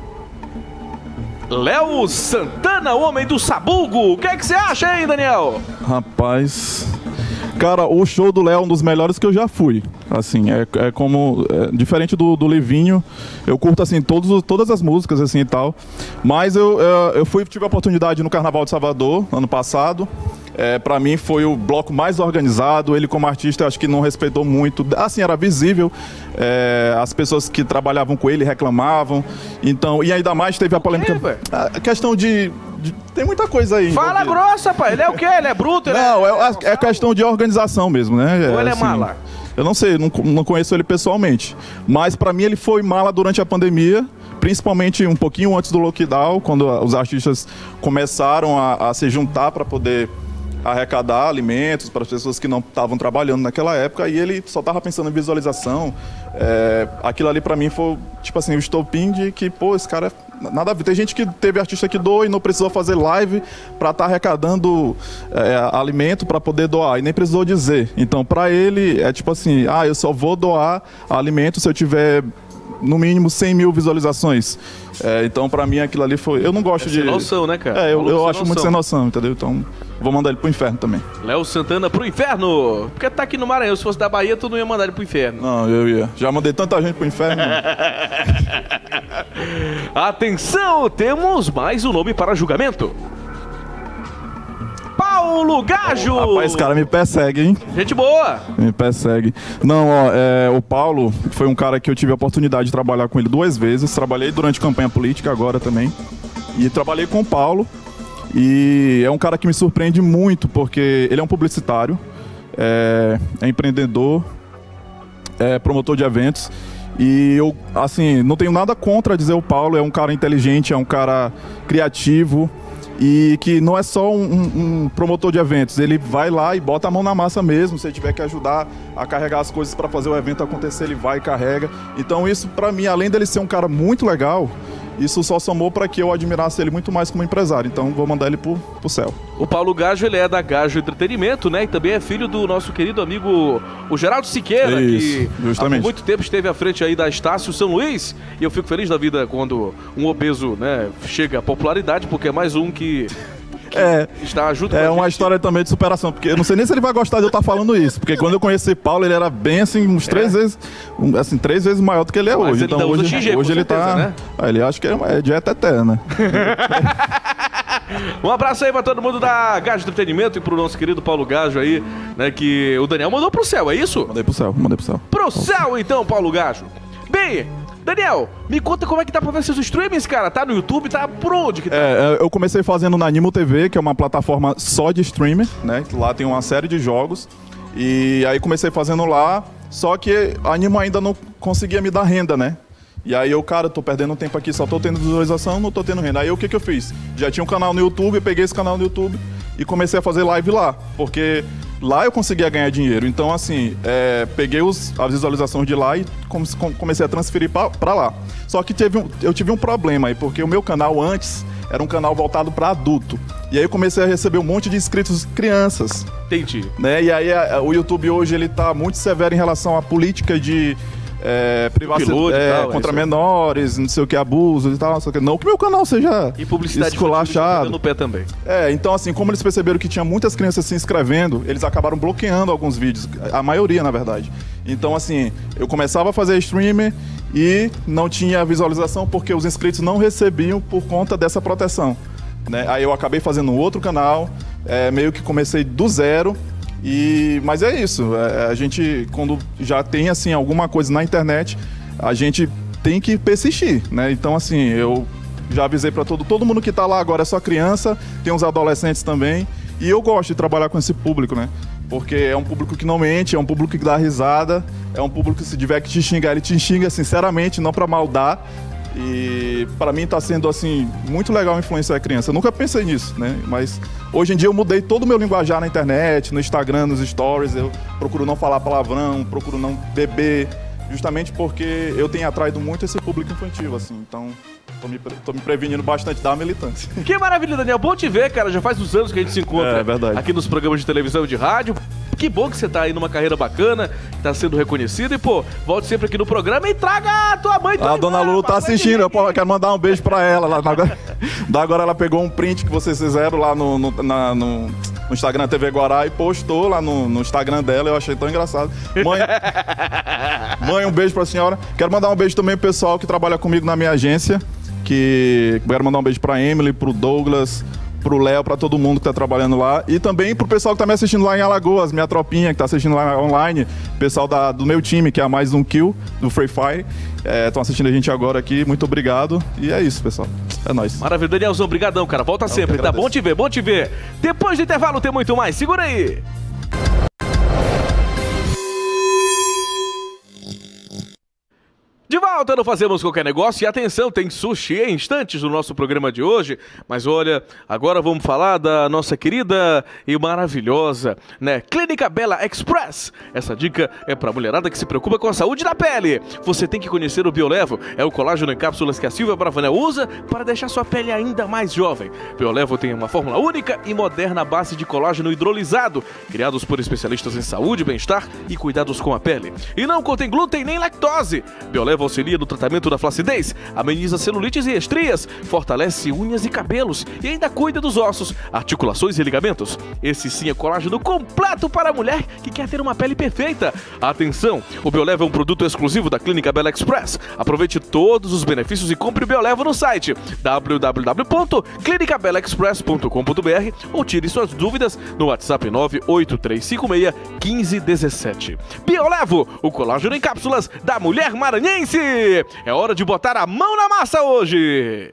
Léo Santana, o homem do Sabugo. O que é que você acha, hein, Daniel?
Rapaz... Cara, o show do Léo é um dos melhores que eu já fui. Assim, diferente do Livinho, eu curto, assim, todas as músicas, assim, e tal. Mas eu tive a oportunidade no Carnaval de Salvador, ano passado. Pra mim foi o bloco mais organizado. Ele como artista, acho que não respeitou muito. Assim, era visível. As pessoas que trabalhavam com ele reclamavam. Então, e ainda mais teve a polêmica. A questão de tem muita coisa aí.
Fala grossa, pai. Ele é o quê? Ele é bruto?
Não, é questão de organização mesmo, né?
Ou ele é mala?
Eu não sei, não conheço ele pessoalmente. Mas pra mim ele foi mala durante a pandemia. Principalmente um pouquinho antes do lockdown, quando os artistas começaram a se juntar para poder arrecadar alimentos para as pessoas que não estavam trabalhando naquela época, e ele só estava pensando em visualização. Aquilo ali para mim foi, tipo assim, o estopim de que, pô, esse cara nada a ver. Tem gente que teve artista que doa e não precisou fazer live para estar arrecadando alimento para poder doar, e nem precisou dizer. Então, para ele, é tipo assim, eu só vou doar alimento se eu tiver no mínimo 100 mil visualizações. Então, pra mim, aquilo ali foi... Eu não gosto de...
Sem noção, né, cara?
Eu acho muito sem noção, entendeu? Então, vou mandar ele pro inferno também.
Léo Santana pro inferno! Porque tá aqui no Maranhão. Se fosse da Bahia, tu não ia mandar ele pro inferno.
Não, eu ia. Já mandei tanta gente pro inferno.
Atenção! Temos mais um nome para julgamento. Paulo Gajo!
Rapaz, esse cara me persegue, hein?
Gente boa!
Me persegue. Não, o Paulo foi um cara que eu tive a oportunidade de trabalhar com ele 2 vezes. Trabalhei durante campanha política agora também. E trabalhei com o Paulo. E é um cara que me surpreende muito, porque ele é um publicitário, é empreendedor, é promotor de eventos. E eu, assim, não tenho nada contra dizer o Paulo. É um cara inteligente, é um cara criativo. E que não é só um promotor de eventos, ele vai lá e bota a mão na massa mesmo. Se ele tiver que ajudar a carregar as coisas para fazer o evento acontecer, ele vai e carrega. Então isso, para mim, além dele ser um cara muito legal, isso só somou para que eu admirasse ele muito mais como empresário. Então vou mandar ele pro céu.
O Paulo Gajo, ele é da Gajo Entretenimento, né? E também é filho do nosso querido amigo, o Geraldo Siqueira,
isso,
que
justamente.
há muito tempo esteve à frente aí da Estácio São Luís. E eu fico feliz da vida quando um obeso, né, chega à popularidade, porque é mais um que está junto com a gente.
É uma história também de superação, porque eu não sei nem se ele vai gostar de eu estar falando isso, porque quando eu conheci Paulo, ele era bem assim, uns 3 vezes, assim, 3 vezes maior do que ele é hoje.
Ele
então
usa
hoje
XG,
ele
certeza,
tá,
né?
Ele acha que é dieta eterna.
Um abraço aí pra todo mundo da Gajo Entretenimento e pro nosso querido Paulo Gajo aí, né, que o Daniel mandou pro céu, é isso?
Mandei pro céu.
Pro céu então, Paulo Gajo. Bem, Daniel, me conta como é que tá pra ver seus streamings, cara. Tá no YouTube, tá por onde que tá?
Eu comecei fazendo na Animo TV, que é uma plataforma só de streamer, né? Lá tem uma série de jogos. E aí comecei fazendo lá, só que a Animo ainda não conseguia me dar renda, né? E aí eu, cara, tô perdendo tempo aqui, só tô tendo visualização, não tô tendo renda. Aí o que eu fiz? Já tinha um canal no YouTube, eu peguei esse canal no YouTube e comecei a fazer live lá, porque lá eu conseguia ganhar dinheiro. Então, assim, peguei as visualizações de lá e comecei a transferir pra lá. Só que eu tive um problema aí, porque o meu canal antes era um canal voltado para adulto. E aí eu comecei a receber um monte de inscritos crianças.
Entendi.
Né? E aí o YouTube hoje ele tá muito severo em relação à política de privacidade contra menores, não sei o que, abusos e tal, não sei o que. Não que meu canal seja
e publicidade
esculachado.
no pé também.
Então assim, como eles perceberam que tinha muitas crianças se inscrevendo, eles acabaram bloqueando alguns vídeos, a maioria, na verdade. Então assim, eu começava a fazer streamer e não tinha visualização porque os inscritos não recebiam por conta dessa proteção, né? Aí eu acabei fazendo um outro canal, meio que comecei do zero. Mas é isso, a gente, quando já tem assim alguma coisa na internet, a gente tem que persistir, né? Então assim, eu já avisei para todo mundo que tá lá agora é só criança, tem uns adolescentes também, e eu gosto de trabalhar com esse público, né? Porque é um público que não mente, é um público que dá risada, é um público que se tiver que te xingar, ele te xinga sinceramente, não para maldar. E para mim tá sendo assim muito legal influenciar a criança. Eu nunca pensei nisso, né? Mas hoje em dia eu mudei todo o meu linguajar na internet, no Instagram, nos stories. Eu procuro não falar palavrão, procuro não beber, justamente porque eu tenho atraído muito esse público infantil, assim. Então tô me prevenindo bastante da militância.
Que maravilha, Daniel. Bom te ver, cara. Já faz uns anos que a gente se encontra aqui nos programas de televisão e de rádio. Que bom que você tá aí numa carreira bacana, tá sendo reconhecido. E, pô, volte sempre aqui no programa e traga a tua mãe.
A dona Lulu tá assistindo, eu quero mandar um beijo pra ela. Agora ela pegou um print que vocês fizeram lá no Instagram TV Guará e postou lá no Instagram dela. Eu achei tão engraçado. Mãe, um beijo pra senhora. Quero mandar um beijo também pro pessoal que trabalha comigo na minha agência. Quero mandar um beijo pra Emily, pro Douglas, pro Léo, pra todo mundo que tá trabalhando lá. E também pro pessoal que tá me assistindo lá em Alagoas, minha tropinha que tá assistindo lá online. Pessoal do meu time, que é a Mais Um Kill, do Free Fire. Estão assistindo a gente agora aqui. Muito obrigado. E é isso, pessoal. É nóis.
Maravilha, Danielzão. Obrigadão, cara. Volta sempre, tá? Bom te ver, bom te ver. Depois do intervalo tem muito mais. Segura aí. De volta, não fazemos qualquer negócio. E atenção, tem sushi em instantes no nosso programa de hoje. Mas olha, agora vamos falar da nossa querida e maravilhosa, né, Clínica Bela Express. Essa dica é pra mulherada que se preocupa com a saúde da pele. Você tem que conhecer o Biolevo. É o colágeno em cápsulas que a Silvia Bravanel usa para deixar sua pele ainda mais jovem. Biolevo tem uma fórmula única e moderna à base de colágeno hidrolisado, criados por especialistas em saúde, bem-estar e cuidados com a pele. E não contém glúten nem lactose. Biolevo auxilia no tratamento da flacidez, ameniza celulites e estrias, fortalece unhas e cabelos e ainda cuida dos ossos, articulações e ligamentos. Esse sim é colágeno completo para a mulher que quer ter uma pele perfeita. Atenção, o Biolevo é um produto exclusivo da Clínica Bela Express. Aproveite todos os benefícios e compre o Biolevo no site www.clinicabelaexpress.com.br ou tire suas dúvidas no WhatsApp 983561517. Biolevo, o colágeno em cápsulas da mulher maranhense. É hora de botar a mão na massa hoje!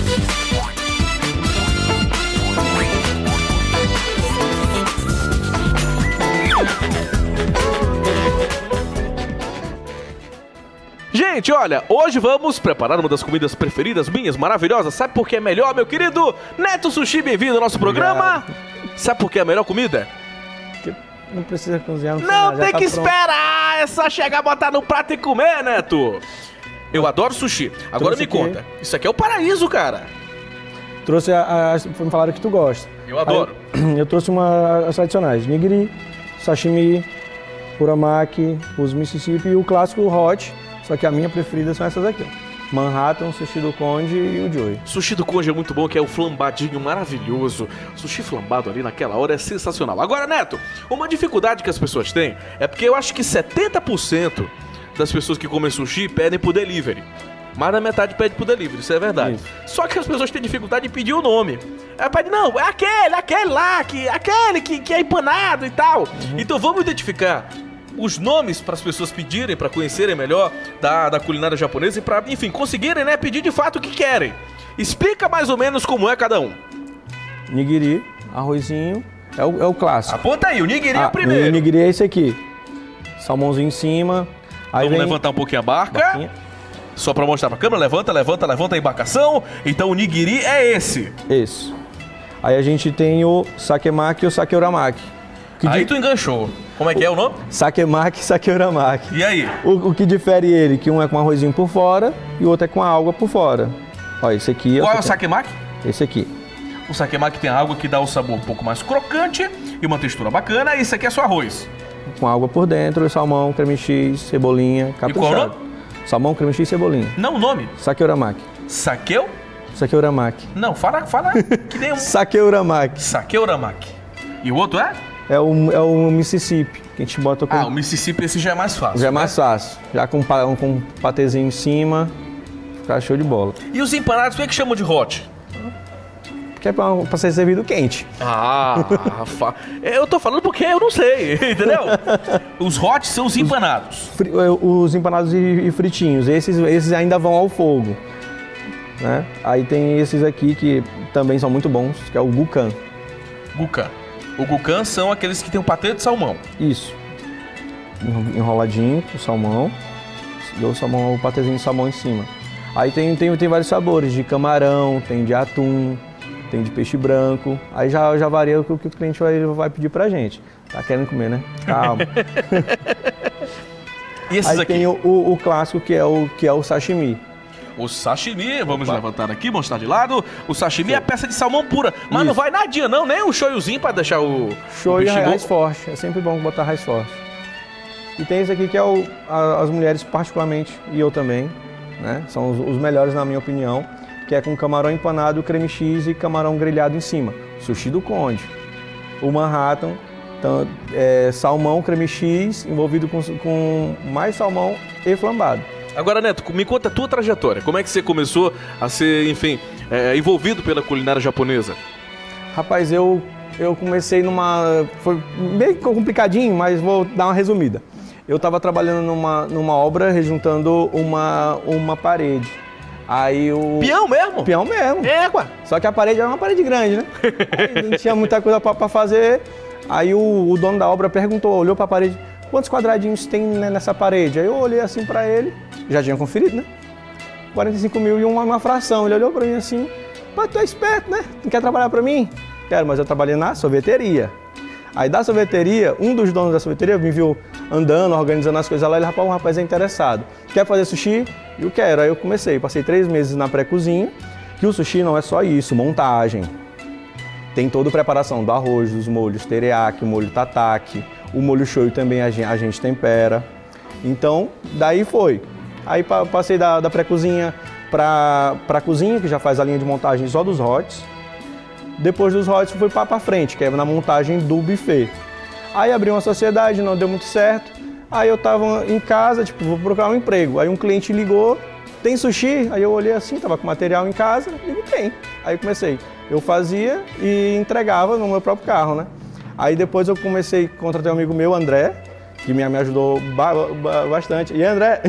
Gente, olha, hoje vamos preparar uma das comidas preferidas minhas, maravilhosas. Sabe por que é melhor, meu querido Neto Sushi? Bem-vindo ao nosso programa. Sabe por que é a melhor comida?
Não precisa cozinhar.
Não tem que esperar, é só chegar, botar no prato e comer, Neto. Eu adoro sushi. Agora me conta, isso aqui é o paraíso, cara.
Trouxe me falaram que tu gosta.
Eu adoro.
Eu trouxe as tradicionais, nigiri, sashimi, uramaki, os Mississippi e o clássico hot. Só que a minha preferida são essas aqui, ó. Manhattan, sushi do Conde e o Joey.
Sushi do Conde é muito bom, que é o flambadinho maravilhoso. Sushi flambado ali naquela hora é sensacional. Agora, Neto, uma dificuldade que as pessoas têm é porque eu acho que 70% das pessoas que comem sushi pedem por delivery. Mais da metade pede por delivery, isso é verdade. Isso. Só que as pessoas têm dificuldade de pedir o nome. Aí pede, não, é aquele lá, aquele que é empanado e tal. Então vamos identificar os nomes para as pessoas pedirem, para conhecerem melhor da culinária japonesa e para, enfim, conseguirem, né, pedir de fato o que querem. Explica mais ou menos como é cada um.
Nigiri, arrozinho, é o clássico.
Aponta aí, o nigiri é o primeiro.
O nigiri é esse aqui. Salmãozinho em cima. Aí
vamos levantar um pouquinho a barca. Só para mostrar para a câmera, levanta a embarcação. Então o nigiri é esse.
Isso. Aí a gente tem o sakemaki e o sakeuramaki.
Aí tu enganchou. Como é que é o nome?
Sakemaki e sakeuramaki.
E aí?
O que difere ele, que um é com arrozinho por fora e o outro é com a água por fora. Ó, esse aqui...
Qual é o sakemaki?
Esse aqui.
O sakemaki tem água que dá o sabor um pouco mais crocante e uma textura bacana. E esse aqui é só arroz.
com água por dentro, salmão, creme cheese, cebolinha, caprichado.
E qual o nome?
Salmão, creme cheese, cebolinha.
Não, o nome?
Sake uramaki.
Sakeu?
Sake uramaki.
Não, fala que nem um...
Sake uramaki.
Sakeu uramaki. E o outro é?
É o Mississippi, que a gente bota com...
Ah, o Mississippi esse já é mais fácil.
Já é mais fácil. Já com um patezinho em cima, fica show de bola.
E os empanados, por que chamam de hot?
Que é pra ser servido quente.
Ah, eu tô falando porque eu não sei, entendeu? Os hot são os empanados.
Os empanados e fritinhos, esses ainda vão ao fogo, né? Aí tem esses aqui que também são muito bons, que é o gukan.
Gukan. O gukan são aqueles que tem um patê de salmão.
Isso. Enroladinho com salmão. E o patezinho de salmão em cima. Aí tem vários sabores, de camarão, tem de atum, tem de peixe branco. Aí já varia o que o cliente vai pedir pra gente. Tá querendo comer, né? Calma.
E esses
aí
aqui?
tem o clássico que é o sashimi.
O sashimi, vamos levantar aqui, mostrar de lado. O sashimi é a peça de salmão pura. Mas não vai nadinha não, nem um shoyuzinho pra deixar o
shoyu e
bichinho
raiz forte. É sempre bom botar raiz forte. E tem esse aqui que é as mulheres particularmente, e eu também, né? São os melhores na minha opinião, que é com camarão empanado, creme cheese e camarão grelhado em cima. Sushi do Conde. O Manhattan, salmão, creme cheese, envolvido com mais salmão e flambado.
Agora, Neto, me conta a tua trajetória. Como é que você começou a ser, enfim, envolvido pela culinária japonesa?
Rapaz, eu comecei foi meio complicadinho, mas vou dar uma resumida. Eu estava trabalhando numa obra, rejuntando uma parede. Aí
Peão mesmo?
Peão mesmo.
Égua!
Só que a parede era uma parede grande, né? Aí não tinha muita coisa pra fazer. Aí o dono da obra perguntou, olhou pra parede, quantos quadradinhos tem, né, nessa parede? Aí eu olhei assim pra ele, já tinha conferido, né? 45 mil e uma fração. Ele olhou pra mim assim, mas tu é esperto, né? Não quer trabalhar pra mim? Quero, mas eu trabalhei na sorveteria. Aí da sorveteria, um dos donos da sorveteria me viu andando, organizando as coisas lá. Ele, rapaz, um rapaz é interessado. Quer fazer sushi? Eu quero. Aí eu comecei, passei 3 meses na pré-cozinha. Que o sushi não é só isso, montagem. Tem toda a preparação do arroz, dos molhos teriyaki, o molho tataki. O molho shoyu também a gente tempera. Então, daí foi. Aí passei da pré-cozinha pra cozinha, que já faz a linha de montagem só dos hots. Depois dos hots fui pra frente, que é na montagem do buffet. Aí abri uma sociedade, não deu muito certo. Aí eu tava em casa, tipo, vou procurar um emprego. Aí um cliente ligou, tem sushi? Aí eu olhei assim, tava com material em casa, digo, tem. Aí comecei. Eu fazia e entregava no meu próprio carro, né? Aí depois eu comecei, contratei um amigo meu, André, que me ajudou bastante. E André,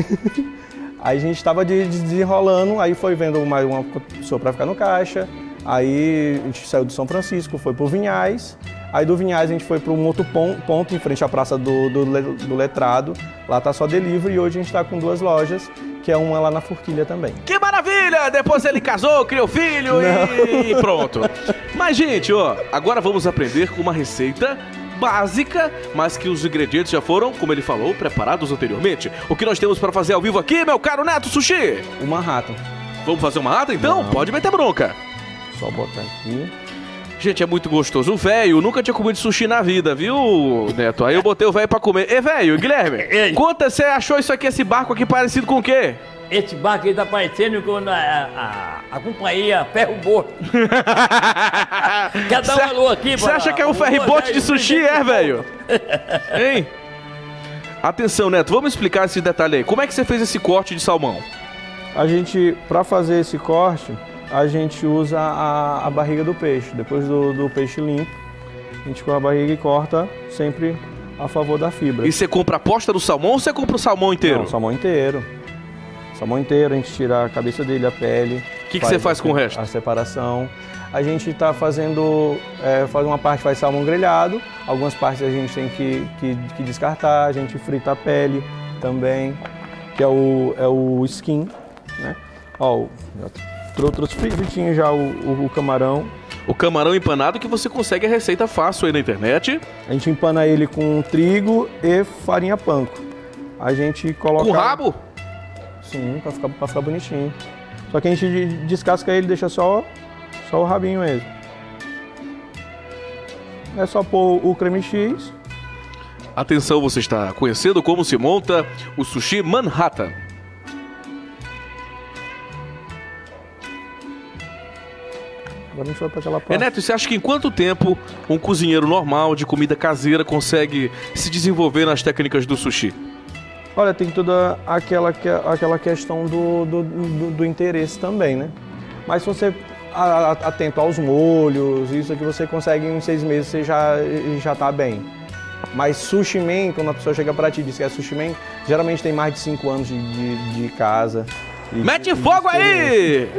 aí a gente estava desenrolando, aí foi vendo mais uma pessoa para ficar no caixa. Aí a gente saiu de São Francisco, foi pro Vinhais. Aí do Vinhais a gente foi para um outro ponto, em frente à Praça do Letrado. Lá tá só delivery e hoje a gente tá com 2 lojas, que é uma lá na Forquilha também.
Que maravilha! Depois ele casou, criou filho e pronto. Mas, gente, ó, agora vamos aprender com uma receita básica, mas que os ingredientes já foram, como ele falou, preparados anteriormente. O que nós temos para fazer ao vivo aqui, meu caro Neto Sushi?
O Manhattan.
Vamos fazer uma rata, então?
Vamos.
Pode meter bronca.
Só botar aqui.
Gente, é muito gostoso. O velho nunca tinha comido sushi na vida, viu, Neto? Aí eu botei o velho pra comer. Ei, velho, Guilherme,
Ei.
conta, você achou isso aqui, esse barco aqui parecido com o quê?
Esse barco aí tá parecendo com a companhia Ferro Boto. Quer dar um alô aqui?
Você acha que é um ferry-boat de sushi, velho? Hein? Atenção, Neto, vamos explicar esse detalhe aí. Como é que você fez esse corte de salmão?
A gente, para fazer esse corte, a gente usa a barriga do peixe. Depois do peixe limpo, a gente com a barriga e corta sempre a favor da fibra.
E você compra a posta do salmão ou você compra o salmão inteiro?
Não, salmão inteiro. Salmão inteiro, a gente tira a cabeça dele, a pele.
O que você faz com o resto?
A separação. A gente está fazendo, faz uma parte faz salmão grelhado, algumas partes a gente tem que descartar, a gente frita a pele também, que é o skin, né? Ó, trouxe fritinho já o camarão.
O camarão empanado que você consegue a receita fácil aí na internet.
A gente empana ele com trigo e farinha panko. A gente coloca...
Com rabo?
Sim, pra ficar bonitinho. Só que a gente descasca ele e deixa só o rabinho mesmo. É só pôr o creme cheese.
Atenção, você está conhecendo como se monta o sushi Manhattan.
Agora a gente vai para aquela parte.
Neto, você acha que em quanto tempo um cozinheiro normal de comida caseira consegue se desenvolver nas técnicas do sushi?
Olha, tem toda aquela questão do interesse também, né? Mas se você atento aos molhos, isso aqui você consegue em 6 meses, você já tá bem. Mas sushi man, quando a pessoa chega pra ti e diz que é sushi man, geralmente tem mais de 5 anos de casa.
Mete fogo aí!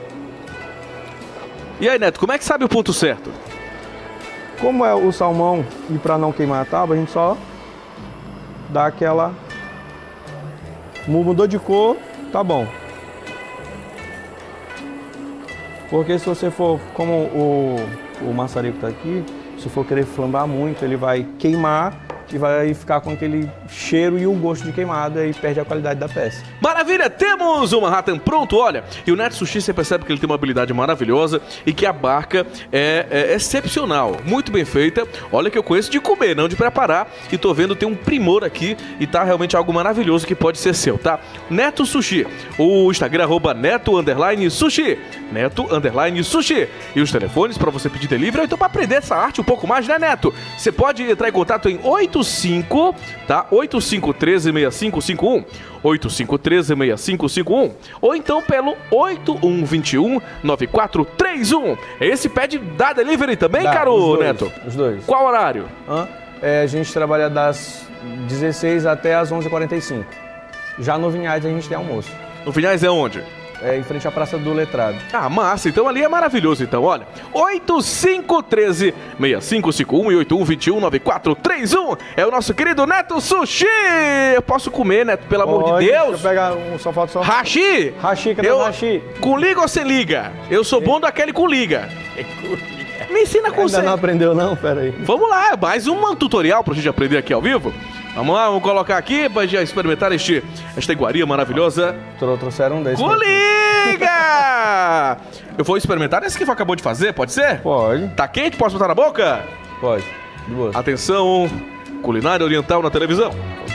E aí, Neto, como é que sabe o ponto certo?
Como é o salmão e para não queimar a tábua, a gente só dá aquela... Mudou de cor, tá bom. Porque se você for, como o maçarico tá aqui, se for querer flambar muito, ele vai queimar e vai ficar com aquele cheiro e o gosto de queimado e perde a qualidade da peça.
Maravilha, temos o Manhattan pronto, olha. E o Neto Sushi, você percebe que ele tem uma habilidade maravilhosa e que a barca é excepcional, muito bem feita. Olha que eu conheço de comer, não de preparar. E tô vendo, tem um primor aqui e tá realmente algo maravilhoso que pode ser seu, tá? Neto Sushi, o Instagram @neto_sushi, neto_sushi. E os telefones para você pedir delivery, então para aprender essa arte um pouco mais, né, Neto? Você pode entrar em contato em 85, tá? 85136551, 85136551, ou então pelo 81219431. Esse pede da delivery também, caro Neto?
Os dois.
Qual horário?
A gente trabalha das 16 até as 11h45. Já no Vinhais a gente tem almoço.
No Vinhais é onde?
É em frente à Praça do Letrado.
Ah, massa. Então ali é maravilhoso. Então, olha. 8513-6551 e 8121-9431 é o nosso querido Neto Sushi. Eu posso comer, Neto, pelo amor de Deus?
Deixa eu pegar só falta só...
Hashi?
Hashi, cadê o hashi?
Com liga ou sem liga? Eu sou bom daquele com liga. Me ensina com você.
Ainda não aprendeu não? Pera aí.
Vamos lá, mais um tutorial pra gente aprender aqui ao vivo. Vamos lá, vamos colocar aqui pra já experimentar esta iguaria maravilhosa.
Trouxeram um desses.
Com liga! Eu vou experimentar esse que você acabou de fazer, pode ser?
Pode.
Tá quente? Posso botar na boca?
Pode. De boa.
Atenção, culinária oriental na televisão.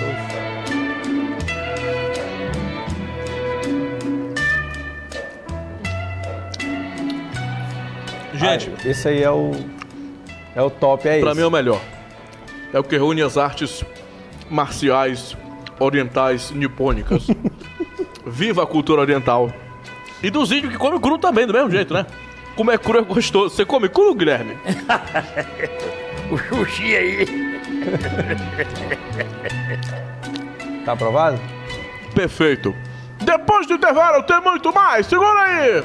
Gente,
esse aí é o top, é
pra
esse.
mim é o melhor. É o que reúne as artes marciais orientais nipônicas. Viva a cultura oriental. E dos índios que come cru também, do mesmo jeito, né? Comer cru é gostoso. Você come cru, Guilherme?
O sushi aí.
Tá aprovado?
Perfeito. Depois do intervalo tem muito mais. Segura aí.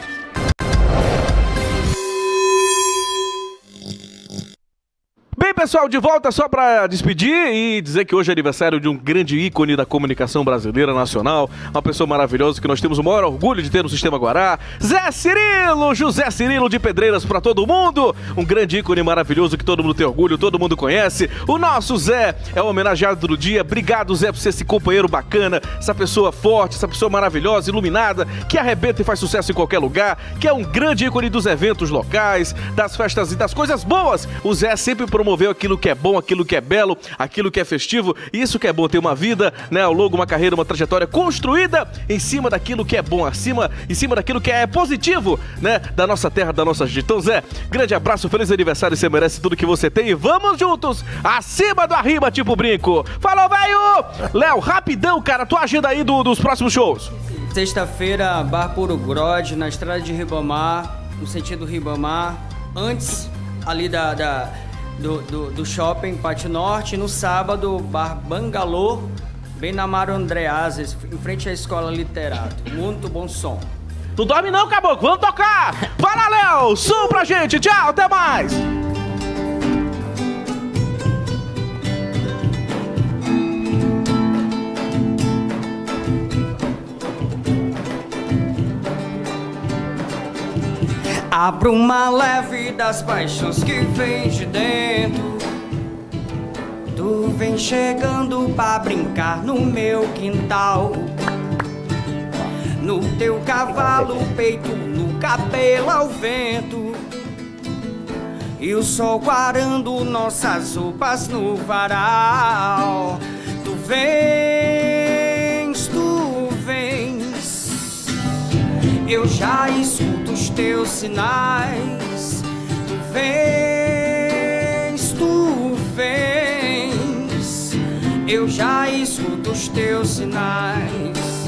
Bem, pessoal, de volta só pra despedir e dizer que hoje é aniversário de um grande ícone da comunicação brasileira nacional, uma pessoa maravilhosa que nós temos o maior orgulho de ter no Sistema Guará, Zé Cirilo, José Cirilo de Pedreiras pra todo mundo, um grande ícone maravilhoso que todo mundo tem orgulho, todo mundo conhece. O nosso Zé é o homenageado do dia. Obrigado, Zé, por ser esse companheiro bacana, essa pessoa forte, essa pessoa maravilhosa, iluminada, que arrebenta e faz sucesso em qualquer lugar, que é um grande ícone dos eventos locais, das festas e das coisas boas. O Zé sempre promoveu aquilo que é bom, aquilo que é belo, aquilo que é festivo, e isso que é bom, ter uma vida, né, ao longo, uma carreira, uma trajetória construída em cima daquilo que é bom, em cima daquilo que é positivo, né, da nossa terra, da nossa gente. Então, Zé, grande abraço, feliz aniversário, você merece tudo que você tem e vamos juntos, acima do arriba, tipo brinco. Falou, velho! Léo, rapidão, cara, tua agenda aí dos próximos shows.
Sexta-feira, Bar Puro Grode, na estrada de Ribamar, no sentido Ribamar, antes ali do shopping Pátio Norte. No sábado, Bar Bangalô, bem na Mário Andreazes, em frente à Escola Literato. Muito bom som.
Não dorme não, caboclo, vamos tocar! Vai lá, Léo, som pra gente, tchau, até mais!
A bruma leve das paixões que vem de dentro. Tu vem chegando pra brincar no meu quintal. No teu cavalo, peito, no cabelo ao vento. e o sol quarando nossas roupas no varal. Tu vens, eu já escuto os teus sinais. Tu vens, eu já escuto os teus sinais.